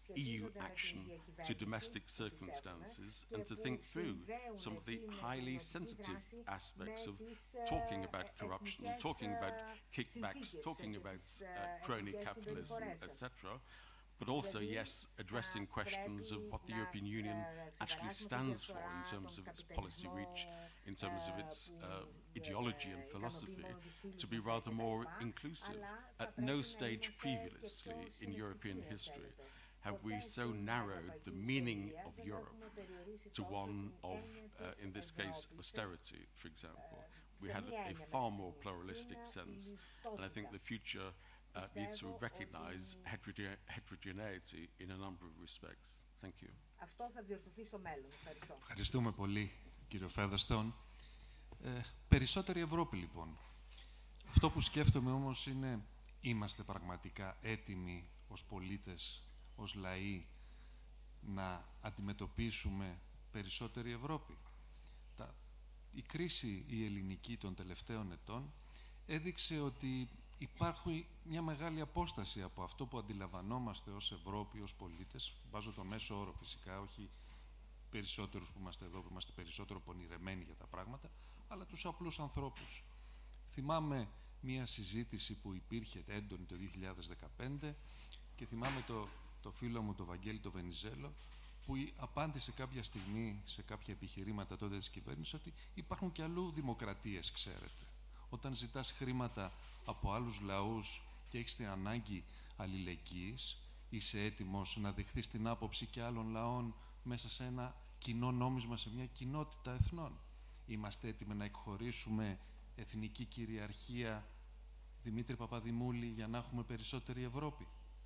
E U action to domestic circumstances and to think through some of the highly sensitive aspects of talking about corruption, talking about kickbacks, talking about uh, crony capitalism, et cetera. But also, yes, addressing questions of what the European Union actually stands for in terms of its policy reach, in terms of its uh, ideology and philosophy, to be rather more inclusive. At no stage previously in European history have we so narrowed the meaning of Europe to one of, uh, in this case, austerity, for example. We had a, a far more pluralistic sense, and I think the future Uh, needs to recognize heterogene heterogeneity in a number of respects. Thank you. Αυτό θα διορθωθεί στο μέλλον. Ευχαριστώ. Ευχαριστούμε πολύ, κύριο Featherstone. Ε, περισσότερη Ευρώπη, λοιπόν. Αυτό που σκέφτομαι όμως είναι, είμαστε πραγματικά έτοιμοι ως πολίτες, ως λαοί, να αντιμετωπίσουμε περισσότερη Ευρώπη. Τα, η κρίση η ελληνική των τελευταίων ετών έδειξε ότι υπάρχει μια μεγάλη απόσταση από αυτό που αντιλαμβανόμαστε ως Ευρώπη, ως πολίτες. Βάζω το μέσο όρο φυσικά, όχι περισσότερους που είμαστε εδώ, που είμαστε περισσότερο πονηρεμένοι για τα πράγματα, αλλά τους απλούς ανθρώπους. Θυμάμαι μια συζήτηση που υπήρχε έντονη το δύο χιλιάδες δεκαπέντε και θυμάμαι το, το φίλο μου, το Βαγγέλη το Βενιζέλο, που απάντησε κάποια στιγμή σε κάποια επιχειρήματα τότε της κυβέρνησης ότι υπάρχουν και αλλού δημοκρατίες, ξέρετε. Όταν ζητάς χρήματα από άλλους λαούς και έχεις την ανάγκη αλληλεγγύης, είσαι έτοιμος να δεχθείς την άποψη και άλλων λαών μέσα σε ένα κοινό νόμισμα, σε μια κοινότητα εθνών. Είμαστε έτοιμοι να εκχωρήσουμε εθνική κυριαρχία, Δημήτρη Παπαδημούλη, για να έχουμε περισσότερη Ευρώπη?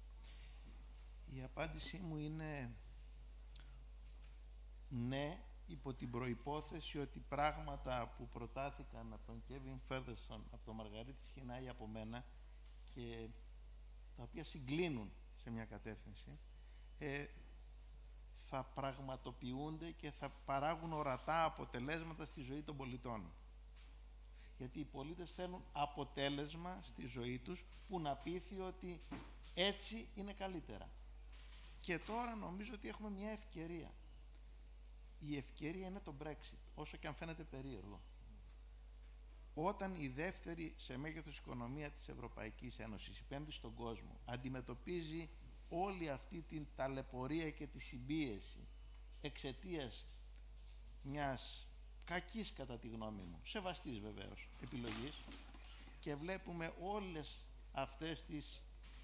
Η απάντησή μου είναι ναι, υπό την προϋπόθεση ότι πράγματα που προτάθηκαν από τον Κέβιν Φέρδερσον, από τον Μαργαρίτη Σχοινάη, από μένα, και τα οποία συγκλίνουν σε μια κατεύθυνση, ε, θα πραγματοποιούνται και θα παράγουν ορατά αποτελέσματα στη ζωή των πολιτών. Γιατί οι πολίτες θέλουν αποτέλεσμα στη ζωή τους που να πείθει ότι έτσι είναι καλύτερα. Και τώρα νομίζω ότι έχουμε μια ευκαιρία. Η ευκαιρία είναι το Brexit, όσο και αν φαίνεται περίεργο. Όταν η δεύτερη σε μέγεθος οικονομία της Ευρωπαϊκής Ένωσης, η πέμπτη στον κόσμο, αντιμετωπίζει όλη αυτή την ταλαιπωρία και τη συμπίεση εξαιτίας μιας κακής, κατά τη γνώμη μου, σεβαστής βεβαίως, επιλογής, και βλέπουμε όλες αυτές τις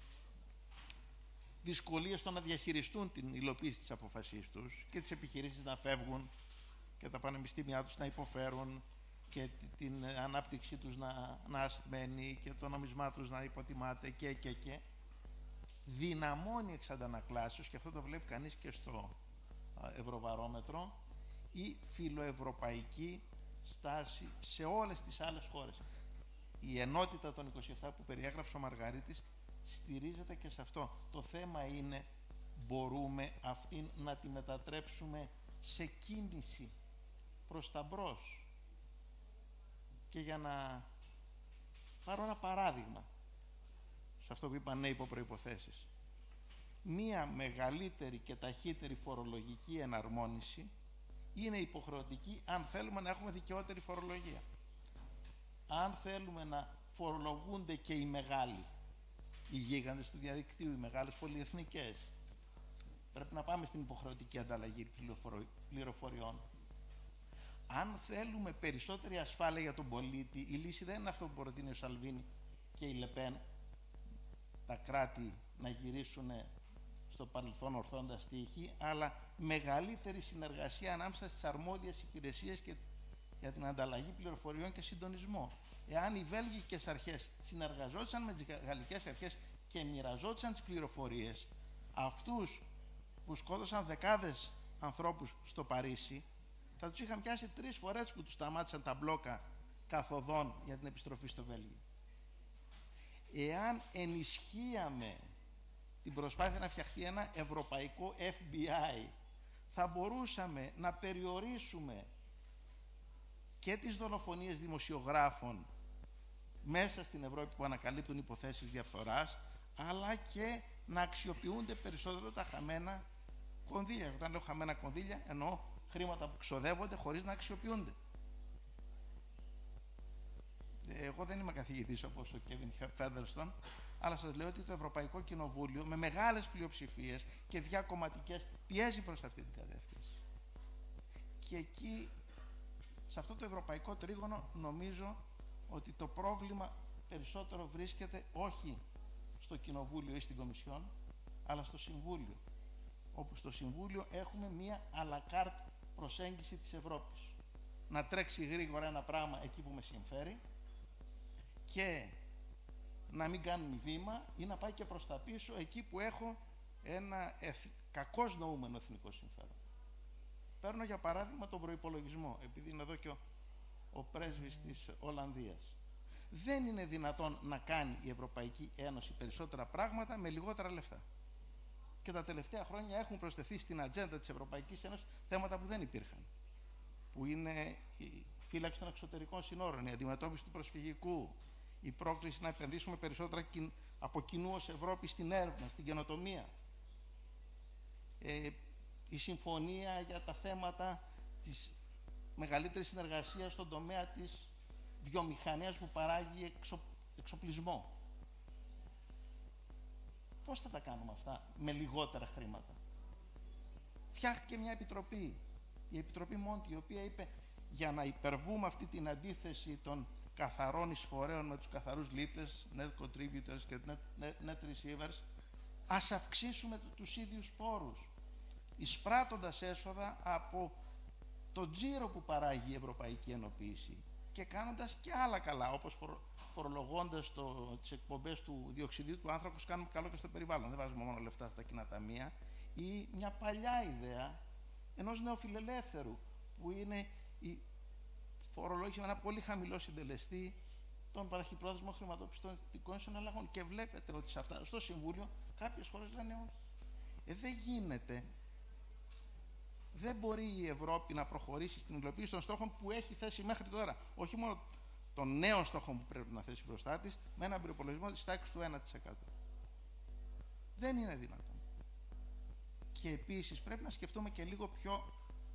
δυσκολίες στο να διαχειριστούν την υλοποίηση της αποφασής τους και τις επιχειρήσεις να φεύγουν και τα πανεπιστήμια τους να υποφέρουν και την ανάπτυξή τους να, να ασθμένει και το νομισμά τους να υποτιμάται και και και δυναμώνει εξ αντανακλάσεως, και αυτό το βλέπει κανείς και στο Ευρωβαρόμετρο, η φιλοευρωπαϊκή στάση σε όλες τις άλλες χώρες. Η ενότητα των είκοσι επτά που περιέγραψε ο Μαργαρίτης στηρίζεται και σε αυτό. Το θέμα είναι, μπορούμε αυτήν να τη μετατρέψουμε σε κίνηση προς τα μπρος? Και για να πάρω ένα παράδειγμα σε αυτό που είπα, ναι, υπό προϋποθέσεις, μία μεγαλύτερη και ταχύτερη φορολογική εναρμόνιση είναι υποχρεωτική αν θέλουμε να έχουμε δικαιότερη φορολογία. Αν θέλουμε να φορολογούνται και οι μεγάλοι, οι γίγαντες του διαδικτύου, οι μεγάλες πολυεθνικές, πρέπει να πάμε στην υποχρεωτική ανταλλαγή πληροφοριών. Αν θέλουμε περισσότερη ασφάλεια για τον πολίτη, η λύση δεν είναι αυτό που προτείνει ο Σαλβίνη και η Λεπέν, τα κράτη να γυρίσουν στο παρελθόν ορθώντας τύχη, αλλά μεγαλύτερη συνεργασία ανάμεσα στις αρμόδιες υπηρεσίες και για την ανταλλαγή πληροφοριών και συντονισμό. Εάν οι βέλγικες αρχές συνεργαζόντουσαν με τις γαλλικές αρχές και μοιραζόντουσαν τις πληροφορίες, αυτούς που σκότωσαν δεκάδες ανθρώπους στο Παρίσι θα τους είχαν πιάσει τρεις φορές που τους σταμάτησαν τα μπλόκα καθοδόν για την επιστροφή στο Βέλγιο. Εάν ενισχύαμε την προσπάθεια να φτιαχτεί ένα ευρωπαϊκό Εφ Μπι Άι, θα μπορούσαμε να περιορίσουμε και τις δολοφονίες δημοσιογράφων μέσα στην Ευρώπη που ανακαλύπτουν υποθέσεις διαφθοράς, αλλά και να αξιοποιούνται περισσότερο τα χαμένα κονδύλια. Όταν λέω χαμένα κονδύλια, εννοώ χρήματα που ξοδεύονται χωρίς να αξιοποιούνται. Εγώ δεν είμαι καθηγητής όπως ο Κέβιν Φέντερστον, αλλά σας λέω ότι το Ευρωπαϊκό Κοινοβούλιο με μεγάλες πλειοψηφίες και διακομματικές πιέζει προς αυτή την κατεύθυνση. Και εκεί, σε αυτό το ευρωπαϊκό τρίγωνο, νομίζω ότι το πρόβλημα περισσότερο βρίσκεται όχι στο Κοινοβούλιο ή στην Κομισιόν, αλλά στο Συμβούλιο, όπου στο Συμβούλιο έχουμε μία à la carte προσέγγιση της Ευρώπης. Να τρέξει γρήγορα ένα πράγμα εκεί που με συμφέρει και να μην κάνει βήμα ή να πάει και προς τα πίσω εκεί που έχω ένα εθ... κακώς νοούμενο εθνικό συμφέρον. Παίρνω για παράδειγμα τον προϋπολογισμό, επειδή είναι εδώ και ο, ο πρέσβης της Ολλανδίας. Δεν είναι δυνατόν να κάνει η Ευρωπαϊκή Ένωση περισσότερα πράγματα με λιγότερα λεφτά. Και τα τελευταία χρόνια έχουν προσθεθεί στην ατζέντα της Ευρωπαϊκής Ένωσης θέματα που δεν υπήρχαν. Που είναι η φύλαξη των εξωτερικών συνόρων, η αντιμετώπιση του προσφυγικού, η πρόκληση να επενδύσουμε περισσότερα από κοινού ως Ευρώπη στην έρευνα, στην καινοτομία. Ε, η συμφωνία για τα θέματα της μεγαλύτερης συνεργασίας στον τομέα της βιομηχανίας που παράγει εξο, εξοπλισμό. Πώς θα τα κάνουμε αυτά με λιγότερα χρήματα? Φτιάχτηκε μια επιτροπή, η Επιτροπή Μόντι, η οποία είπε για να υπερβούμε αυτή την αντίθεση των καθαρών εισφορέων με τους καθαρούς λήπτες, net contributors και net, net, net receivers, ας αυξήσουμε τους ίδιους πόρους, εισπράττοντας έσοδα από το τζίρο που παράγει η Ευρωπαϊκή Ενοποίηση και κάνοντας και άλλα καλά, όπως φορο, φορολογώντας το, τις εκπομπές του διοξιδίου του άνθρακος, κάνουμε καλό και στο περιβάλλον. Δεν βάζουμε μόνο λεφτά στα κοινά ταμεία. Ή μια παλιά ιδέα ενός νεοφιλελεύθερου, που είναι η φορολόγηση με ένα πολύ χαμηλό συντελεστή των βραχυπρόθεσμων χρηματοπιστωτικών συναλλαγών. Και βλέπετε ότι σε αυτά, στο Συμβούλιο κάποιες χώρες λένε όχι. Ε, δεν γίνεται. Δεν μπορεί η Ευρώπη να προχωρήσει στην υλοποίηση των στόχων που έχει θέσει μέχρι τώρα. Όχι μόνο των νέων στόχων που πρέπει να θέσει μπροστά της, με έναν προϋπολογισμό της τάξης του ένα τοις εκατό. Δεν είναι δυνατόν. Και επίσης πρέπει να σκεφτούμε και λίγο πιο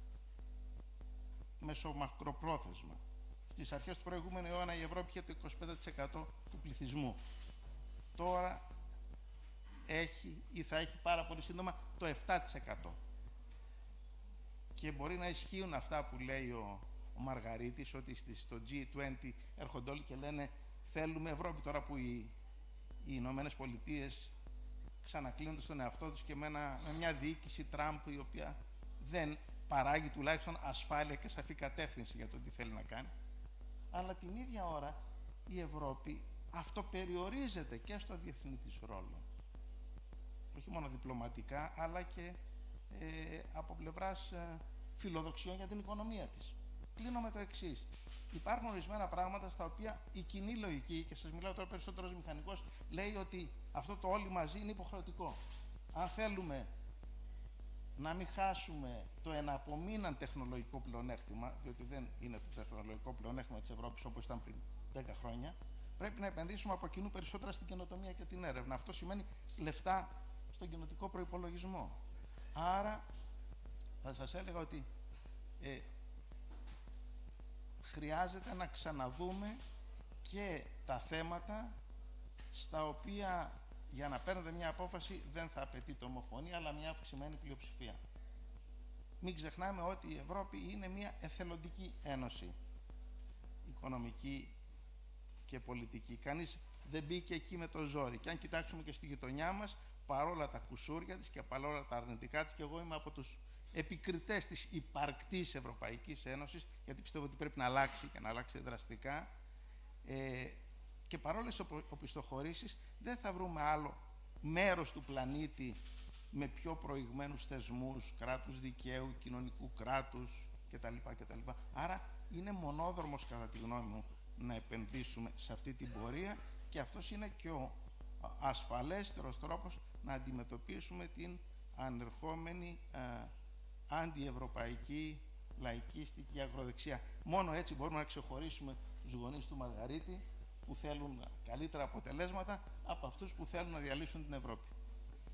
μεσομακροπρόθεσμα. Στις αρχές του προηγούμενου αιώνα η Ευρώπη είχε το είκοσι πέντε τοις εκατό του πληθυσμού. Τώρα έχει ή θα έχει πάρα πολύ σύντομα το επτά τοις εκατό. Και μπορεί να ισχύουν αυτά που λέει ο, ο Μαργαρίτης, ότι στο τζι είκοσι έρχονται όλοι και λένε θέλουμε Ευρώπη, τώρα που οι, οι Ηνωμένες Πολιτείες ξανακλίνονται στον εαυτό τους και με, ένα, με μια διοίκηση Τραμπ η οποία δεν παράγει τουλάχιστον ασφάλεια και σαφή κατεύθυνση για το τι θέλει να κάνει. Αλλά την ίδια ώρα η Ευρώπη αυτοπεριορίζεται και στο διεθνή της ρόλο. Όχι μόνο διπλωματικά, αλλά και ε, από πλευράς ε, φιλοδοξιών για την οικονομία της. Κλείνω με το εξής. Υπάρχουν ορισμένα πράγματα στα οποία η κοινή λογική, και σας μιλάω τώρα περισσότερο ως μηχανικός, λέει ότι αυτό το όλοι μαζί είναι υποχρεωτικό. Αν θέλουμε να μην χάσουμε το εναπομείναν τεχνολογικό πλεονέκτημα, διότι δεν είναι το τεχνολογικό πλεονέκτημα της Ευρώπης όπως ήταν πριν δέκα χρόνια, πρέπει να επενδύσουμε από κοινού περισσότερα στην καινοτομία και την έρευνα. Αυτό σημαίνει λεφτά στον κοινοτικό προϋπολογισμό. Άρα θα σας έλεγα ότι ε, χρειάζεται να ξαναδούμε και τα θέματα στα οποία για να παίρνετε μια απόφαση δεν θα απαιτείται ομοφωνία, αλλά μια αυξημένη πλειοψηφία. Μην ξεχνάμε ότι η Ευρώπη είναι μια εθελοντική ένωση, οικονομική και πολιτική. Κανείς δεν μπήκε εκεί με το ζόρι. Και αν κοιτάξουμε και στη γειτονιά μας, παρόλα τα κουσούρια της και παρόλα τα αρνητικά της, και εγώ είμαι από τους επικριτές της υπαρκτής Ευρωπαϊκής Ένωσης, γιατί πιστεύω ότι πρέπει να αλλάξει και να αλλάξει δραστικά, ε, και παρόλες οπισθοχωρήσεις δεν θα βρούμε άλλο μέρος του πλανήτη με πιο προηγμένους θεσμούς, κράτους δικαίου, κοινωνικού κράτους κτλ. κτλ. Άρα είναι μονόδρομος, κατά τη γνώμη μου, να επενδύσουμε σε αυτή την πορεία, και αυτός είναι και ο ασφαλέστερος τρόπος να αντιμετωπίσουμε την ανερχόμενη ε, αντιευρωπαϊκή λαϊκίστικη ακροδεξιά. Μόνο έτσι μπορούμε να ξεχωρίσουμε τους γονείς του Μαργαρίτη, που θέλουν καλύτερα αποτελέσματα, από αυτούς που θέλουν να διαλύσουν την Ευρώπη.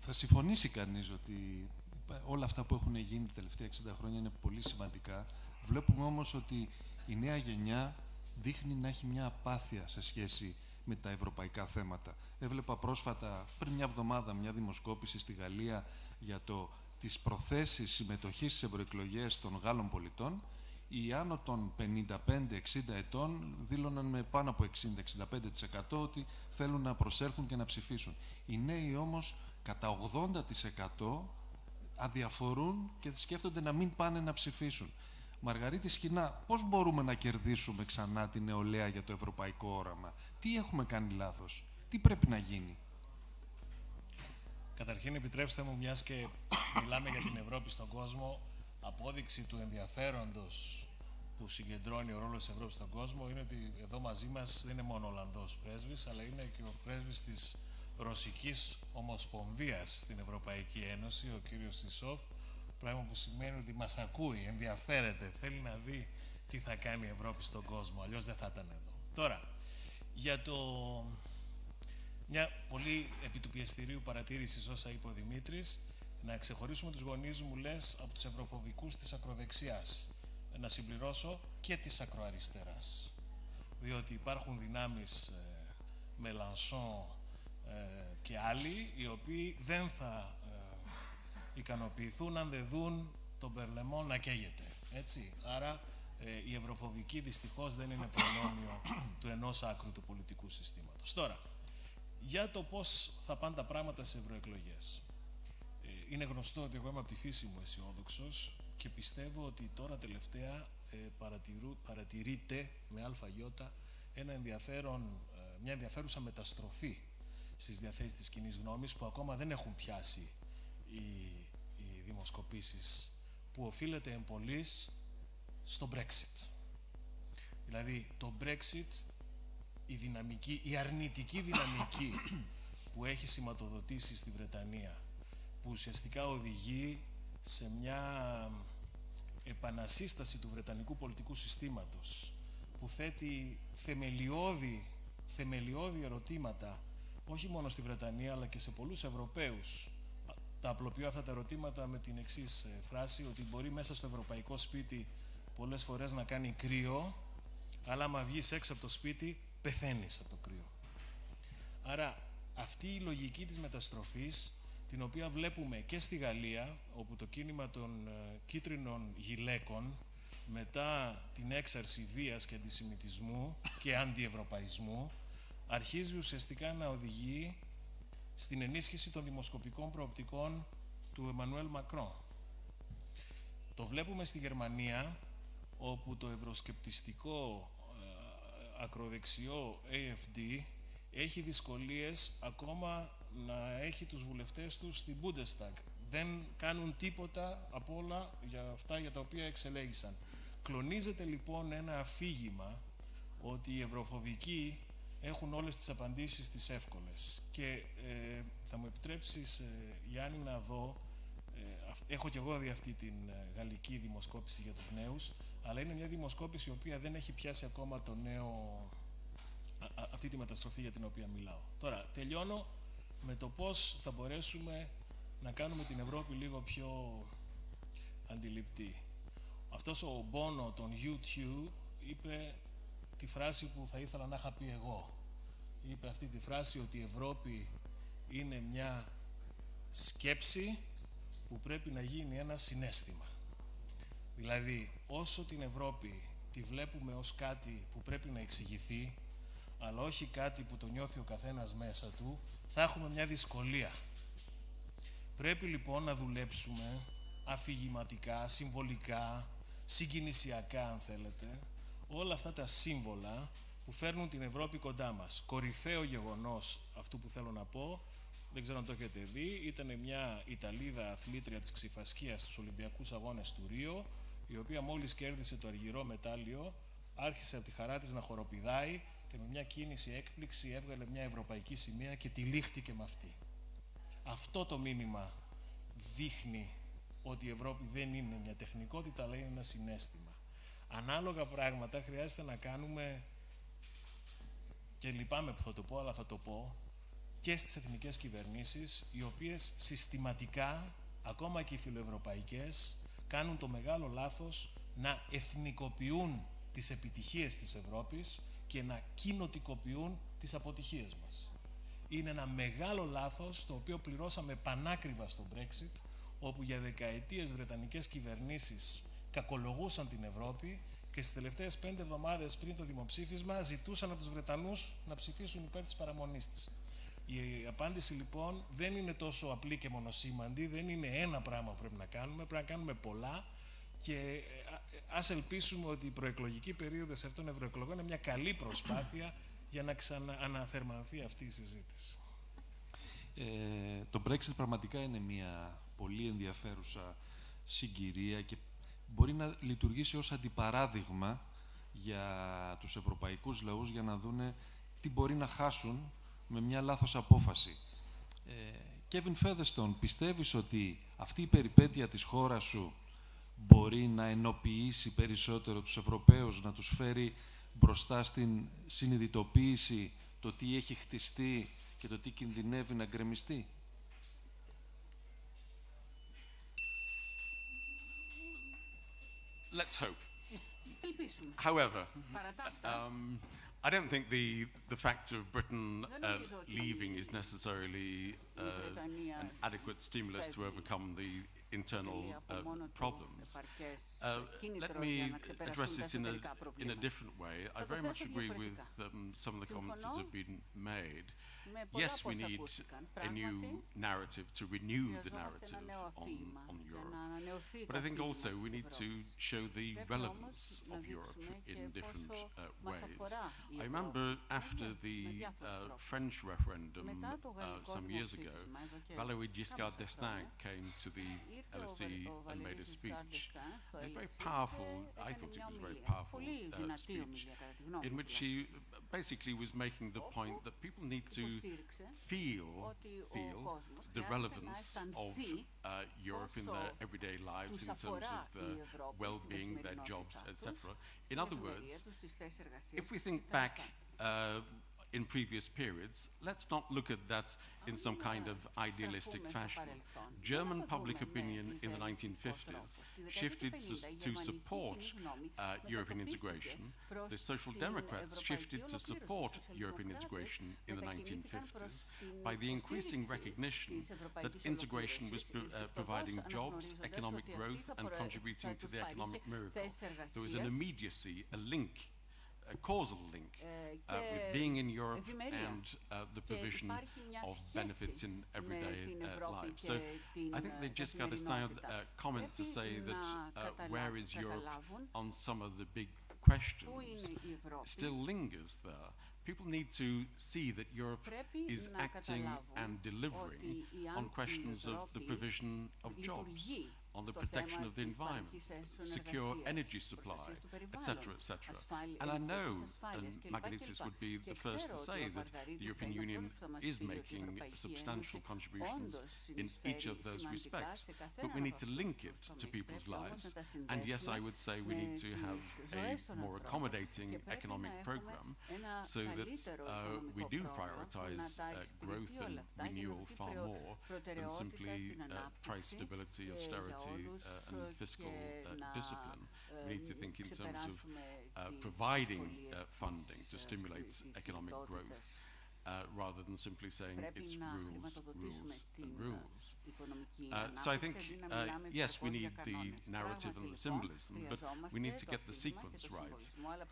θα συμφωνήσει κανείς ότι όλα αυτά που έχουν γίνει τα τελευταία εξήντα χρόνια είναι πολύ σημαντικά. Βλέπουμε όμως ότι η νέα γενιά δείχνει να έχει μια απάθεια σε σχέση με τα ευρωπαϊκά θέματα. Έβλεπα πρόσφατα, πριν μια εβδομάδα, μια δημοσκόπηση στη Γαλλία για το, τις προθέσεις συμμετοχής στις ευρωεκλογές των Γάλλων πολιτών. Οι άνω των πενήντα πέντε εξήντα ετών δήλωναν με πάνω από εξήντα με εξήντα πέντε τοις εκατό ότι θέλουν να προσέλθουν και να ψηφίσουν. Οι νέοι όμως κατά ογδόντα τοις εκατό αδιαφορούν και σκέφτονται να μην πάνε να ψηφίσουν. Μαργαρίτη Σχοινά, πώς μπορούμε να κερδίσουμε ξανά την νεολαία για το ευρωπαϊκό όραμα? Τι έχουμε κάνει λάθος? Τι πρέπει να γίνει? Καταρχήν, επιτρέψτε μου, μιας και μιλάμε για την Ευρώπη στον κόσμο, απόδειξη του ενδιαφέροντος που συγκεντρώνει ο ρόλος της Ευρώπης στον κόσμο είναι ότι εδώ μαζί μας δεν είναι μόνο ο Ολλανδός πρέσβης, αλλά είναι και ο πρέσβης της Ρωσικής Ομοσπονδίας στην Ευρωπαϊκή Ένωση, ο κύριος Σισόφ, πράγμα που σημαίνει ότι μας ακούει, ενδιαφέρεται, θέλει να δει τι θα κάνει η Ευρώπη στον κόσμο, αλλιώς δεν θα ήταν εδώ. Τώρα, για το... μια πολύ επί του πιεστηρίου παρατήρηση όσα είπε ο Δημήτρης, να ξεχωρίσουμε τους γονείς μου, λες, από τους ευρωφοβικούς της ακροδεξιάς. Να συμπληρώσω και της ακροαριστεράς. Διότι υπάρχουν δυνάμεις ε, Μελανσόν ε, και άλλοι, οι οποίοι δεν θα ε, ικανοποιηθούν αν δεν δουν τον Μπερλεμό να καίγεται. Έτσι. Άρα ε, η ευρωφοβική δυστυχώς δεν είναι προνόμιο του ενός άκρου του πολιτικού συστήματος. Τώρα, για το πώς θα πάνε τα πράγματα σε ευρωεκλογές. Είναι γνωστό ότι εγώ είμαι από τη φύση μου αισιόδοξος και πιστεύω ότι τώρα τελευταία ε, παρατηρού, παρατηρείται με αλφαγιώτα ένα ενδιαφέρον, ε, μια ενδιαφέρουσα μεταστροφή στις διαθέσεις της κοινής γνώμης που ακόμα δεν έχουν πιάσει οι, οι δημοσκοπήσεις, που οφείλεται εν πολλοίς στο Brexit. Δηλαδή το Brexit, η, δυναμική, η αρνητική δυναμική που έχει σηματοδοτήσει στη Βρετανία, που ουσιαστικά οδηγεί σε μια επανασύσταση του βρετανικού πολιτικού συστήματος, που θέτει θεμελιώδη, θεμελιώδη ερωτήματα, όχι μόνο στη Βρετανία, αλλά και σε πολλούς Ευρωπαίους. Τα απλοποιώ αυτά τα ερωτήματα με την εξής φράση, ότι μπορεί μέσα στο ευρωπαϊκό σπίτι πολλές φορές να κάνει κρύο, αλλά άμα βγεις έξω από το σπίτι, πεθαίνεις από το κρύο. Άρα αυτή η λογική της μεταστροφής, την οποία βλέπουμε και στη Γαλλία, όπου το κίνημα των uh, κίτρινων γυλαίκων, μετά την έξαρση βίας και αντισημιτισμού και αντιευρωπαϊσμού, αρχίζει ουσιαστικά να οδηγεί στην ενίσχυση των δημοσκοπικών προοπτικών του Εμμανουέλ Μακρόν. Το βλέπουμε στη Γερμανία, όπου το ευρωσκεπτιστικό uh, ακροδεξιό έι εφ ντι έχει δυσκολίες ακόμα να έχει τους βουλευτές τους στην Bundestag. Δεν κάνουν τίποτα από όλα για αυτά για τα οποία εξελέγησαν. Κλονίζεται λοιπόν ένα αφήγημα ότι οι ευρωφοβικοί έχουν όλες τις απαντήσεις τις εύκολες. Και ε, θα μου επιτρέψεις, ε, Γιάννη, να δω, ε, έχω κι εγώ δει αυτή την ε, γαλλική δημοσκόπηση για τους νέους, αλλά είναι μια δημοσκόπηση η οποία δεν έχει πιάσει ακόμα το νέο, α, αυτή τη μεταστροφή για την οποία μιλάω. Τώρα, τελειώνω με το πώς θα μπορέσουμε να κάνουμε την Ευρώπη λίγο πιο αντιληπτή. Αυτός ο Μπόνο των γιου τιου είπε τη φράση που θα ήθελα να είχα πει εγώ. Είπε αυτή τη φράση ότι η Ευρώπη είναι μια σκέψη που πρέπει να γίνει ένα συναίσθημα. Δηλαδή, όσο την Ευρώπη τη βλέπουμε ως κάτι που πρέπει να εξηγηθεί, αλλά όχι κάτι που το νιώθει ο καθένας μέσα του, θα έχουμε μια δυσκολία. Πρέπει λοιπόν να δουλέψουμε αφηγηματικά, συμβολικά, συγκινησιακά αν θέλετε, όλα αυτά τα σύμβολα που φέρνουν την Ευρώπη κοντά μας. Κορυφαίο γεγονός αυτού που θέλω να πω, δεν ξέρω αν το έχετε δει, ήταν μια Ιταλίδα αθλήτρια της ξιφασκίας στους Ολυμπιακούς Αγώνες του Ρίο, η οποία μόλις κέρδισε το αργυρό μετάλλιο, άρχισε από τη χαρά της να χοροπηδάει και με μια κίνηση έκπληξη έβγαλε μια ευρωπαϊκή σημαία και τυλίχτηκε με αυτή. Αυτό το μήνυμα δείχνει ότι η Ευρώπη δεν είναι μια τεχνικότητα, αλλά είναι ένα συναίσθημα. Ανάλογα πράγματα χρειάζεται να κάνουμε, και λυπάμαι που θα το πω, αλλά θα το πω, και στις εθνικές κυβερνήσεις, οι οποίες συστηματικά, ακόμα και οι φιλοευρωπαϊκές, κάνουν το μεγάλο λάθος να εθνικοποιούν τις επιτυχίες της Ευρώπης και να κοινοτικοποιούν τις αποτυχίες μας. Είναι ένα μεγάλο λάθος, το οποίο πληρώσαμε πανάκριβα στο Brexit, όπου για δεκαετίες βρετανικές κυβερνήσεις κακολογούσαν την Ευρώπη και στις τελευταίες πέντε εβδομάδες πριν το δημοψήφισμα ζητούσαν από τους Βρετανούς να ψηφίσουν υπέρ της παραμονής της. Η απάντηση λοιπόν δεν είναι τόσο απλή και μονοσήμαντη, δεν είναι ένα πράγμα που πρέπει να κάνουμε, πρέπει να κάνουμε πολλά και ας ελπίσουμε ότι η προεκλογική περίοδος αυτών των ευρωεκλογών είναι μια καλή προσπάθεια για να ξανααναθερμανθεί αυτή η συζήτηση. Ε, το Brexit πραγματικά είναι μια πολύ ενδιαφέρουσα συγκυρία και μπορεί να λειτουργήσει ως αντιπαράδειγμα για τους ευρωπαϊκούς λαούς για να δούνε τι μπορεί να χάσουν με μια λάθος απόφαση. Ε, Κέβιν Φέδεστον, πιστεύεις ότι αυτή η περιπέτεια της χώρας σου μπορεί να ενοποιήσει περισσότερο τους Ευρωπαίους, να τους φέρει μπροστά στην συνειδητοποίηση το τι έχει χτιστεί και το τι κινδυνεύει να γκρεμιστεί? Let's hope. However, um, I don't think the the fact of Britain uh, leaving is necessarily uh, an adequate stimulus to overcome the internal uh, problems. Uh, let me address this in a in a different way. I very much agree with um, some of the comments that have been made. Yes, we need a new narrative to renew the narrative on, on Europe. But I think also we need to show the relevance of Europe in different uh, ways. I remember after the uh, French referendum uh, some years ago, Valéry Giscard d'Estaing came to the L S E and made a speech. A very powerful, I thought it was a very powerful uh, speech, in which he basically was making the point that people need to feel, feel the relevance of uh, Europe in their everyday lives in terms of their well-being, their jobs, et cetera. In other words, if we think back uh, in previous periods, let's not look at that in some kind of idealistic fashion. German public opinion in the nineteen fifties shifted to, to support uh, European integration. The Social Democrats shifted to support European integration in the nineteen fifties by the increasing recognition that integration was pro uh, providing jobs, economic growth, and contributing to the economic miracle. There was an immediacy, a link, a causal link uh, with being in Europe and uh, the provision of benefits in everyday uh, life. So I think the Giscard d'Estaing uh, comment to say that uh, where is Europe on some of the big questions still lingers there. People need to see that Europe is acting and delivering on questions of the provision of jobs, on the protection of the environment, secure energy supply, et cetera, et cetera. And I know, and Margaritis would be the first to say, that the European Union is making substantial contributions in each of those respects, but we need to link it to people's lives. And yes, I would say we need to have a more accommodating economic program so that uh, we do prioritize uh, growth and renewal far more than simply uh, price stability, austerity, Uh, and fiscal uh, discipline. We need to think in terms of uh, providing uh, funding to stimulate economic growth, uh, rather than simply saying it's rules, rules, and rules. Uh, so I think, uh, yes, we need the narrative and the symbolism, but we need to get the sequence right.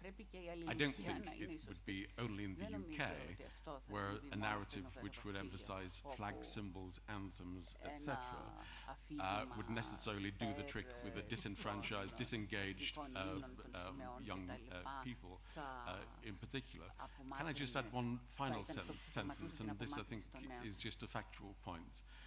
I don't think it would be only in the U K where a narrative which would emphasize flag symbols, anthems, et cetera, uh, would necessarily do the trick with the disenfranchised, disengaged uh, um, young uh, people uh, in particular. Can I just add one final sentence, sentence, and this I think is just a factual point.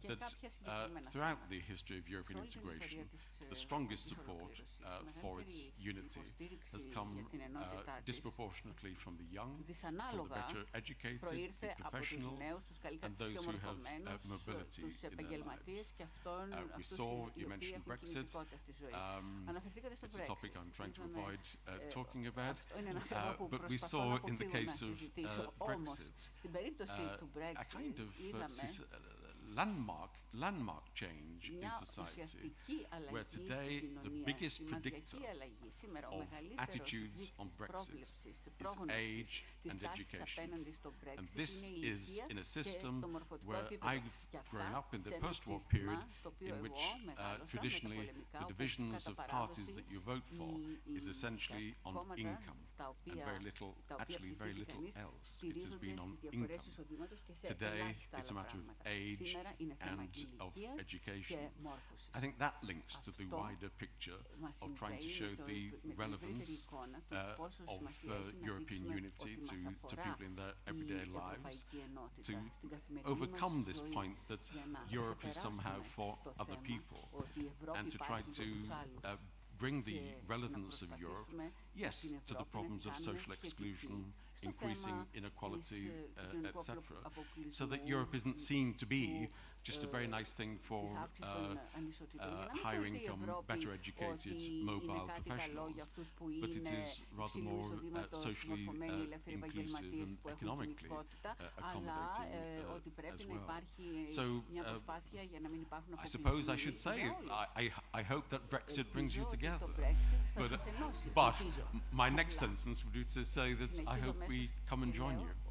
that uh, throughout the history of European integration, the strongest support uh, for its unity has come uh, disproportionately from the young, from the better educated, the professional, and those who have uh, mobility in their lives. Uh, we saw, you mentioned Brexit. Um, it's a topic I'm trying to avoid uh, talking about, uh, but we saw in the case of uh, Brexit uh, a kind of uh, landmark landmark change in society, where today the biggest predictor of attitudes on Brexit is age and education. And this is in a system where I've grown up in the post-war period, in which uh, traditionally the divisions of parties that you vote for is essentially on income, and very little, actually very little else. It has been on income. Today it's a matter of age and of education. I think that links to the wider picture of trying to show the relevance uh, of uh, European unity to, to people in their everyday lives, to overcome this point that Europe is somehow for other people, and to try to uh, bring the relevance of Europe, yes, to the problems of social exclusion, increasing inequality, uh, et cetera, so that Europe isn't seen to be just a very nice thing for uh, uh, higher income, better educated, mobile professionals, but it is rather more uh, socially uh, inclusive and economically uh, accommodating uh, as well. So uh, I suppose I should say, I, I, I hope that Brexit brings you together. But, uh, but my next sentence would be to say that I hope we come and join you.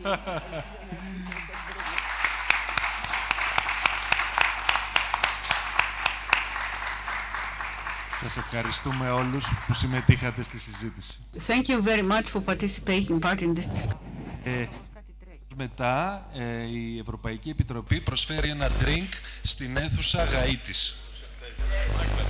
Σας ευχαριστούμε όλους που συμμετείχατε στη συζήτηση. Thank you very much for participating part in this discussion. Ε, μετά ε, η Ευρωπαϊκή Επιτροπή προσφέρει ένα drink στην αίθουσα Γαΐτης.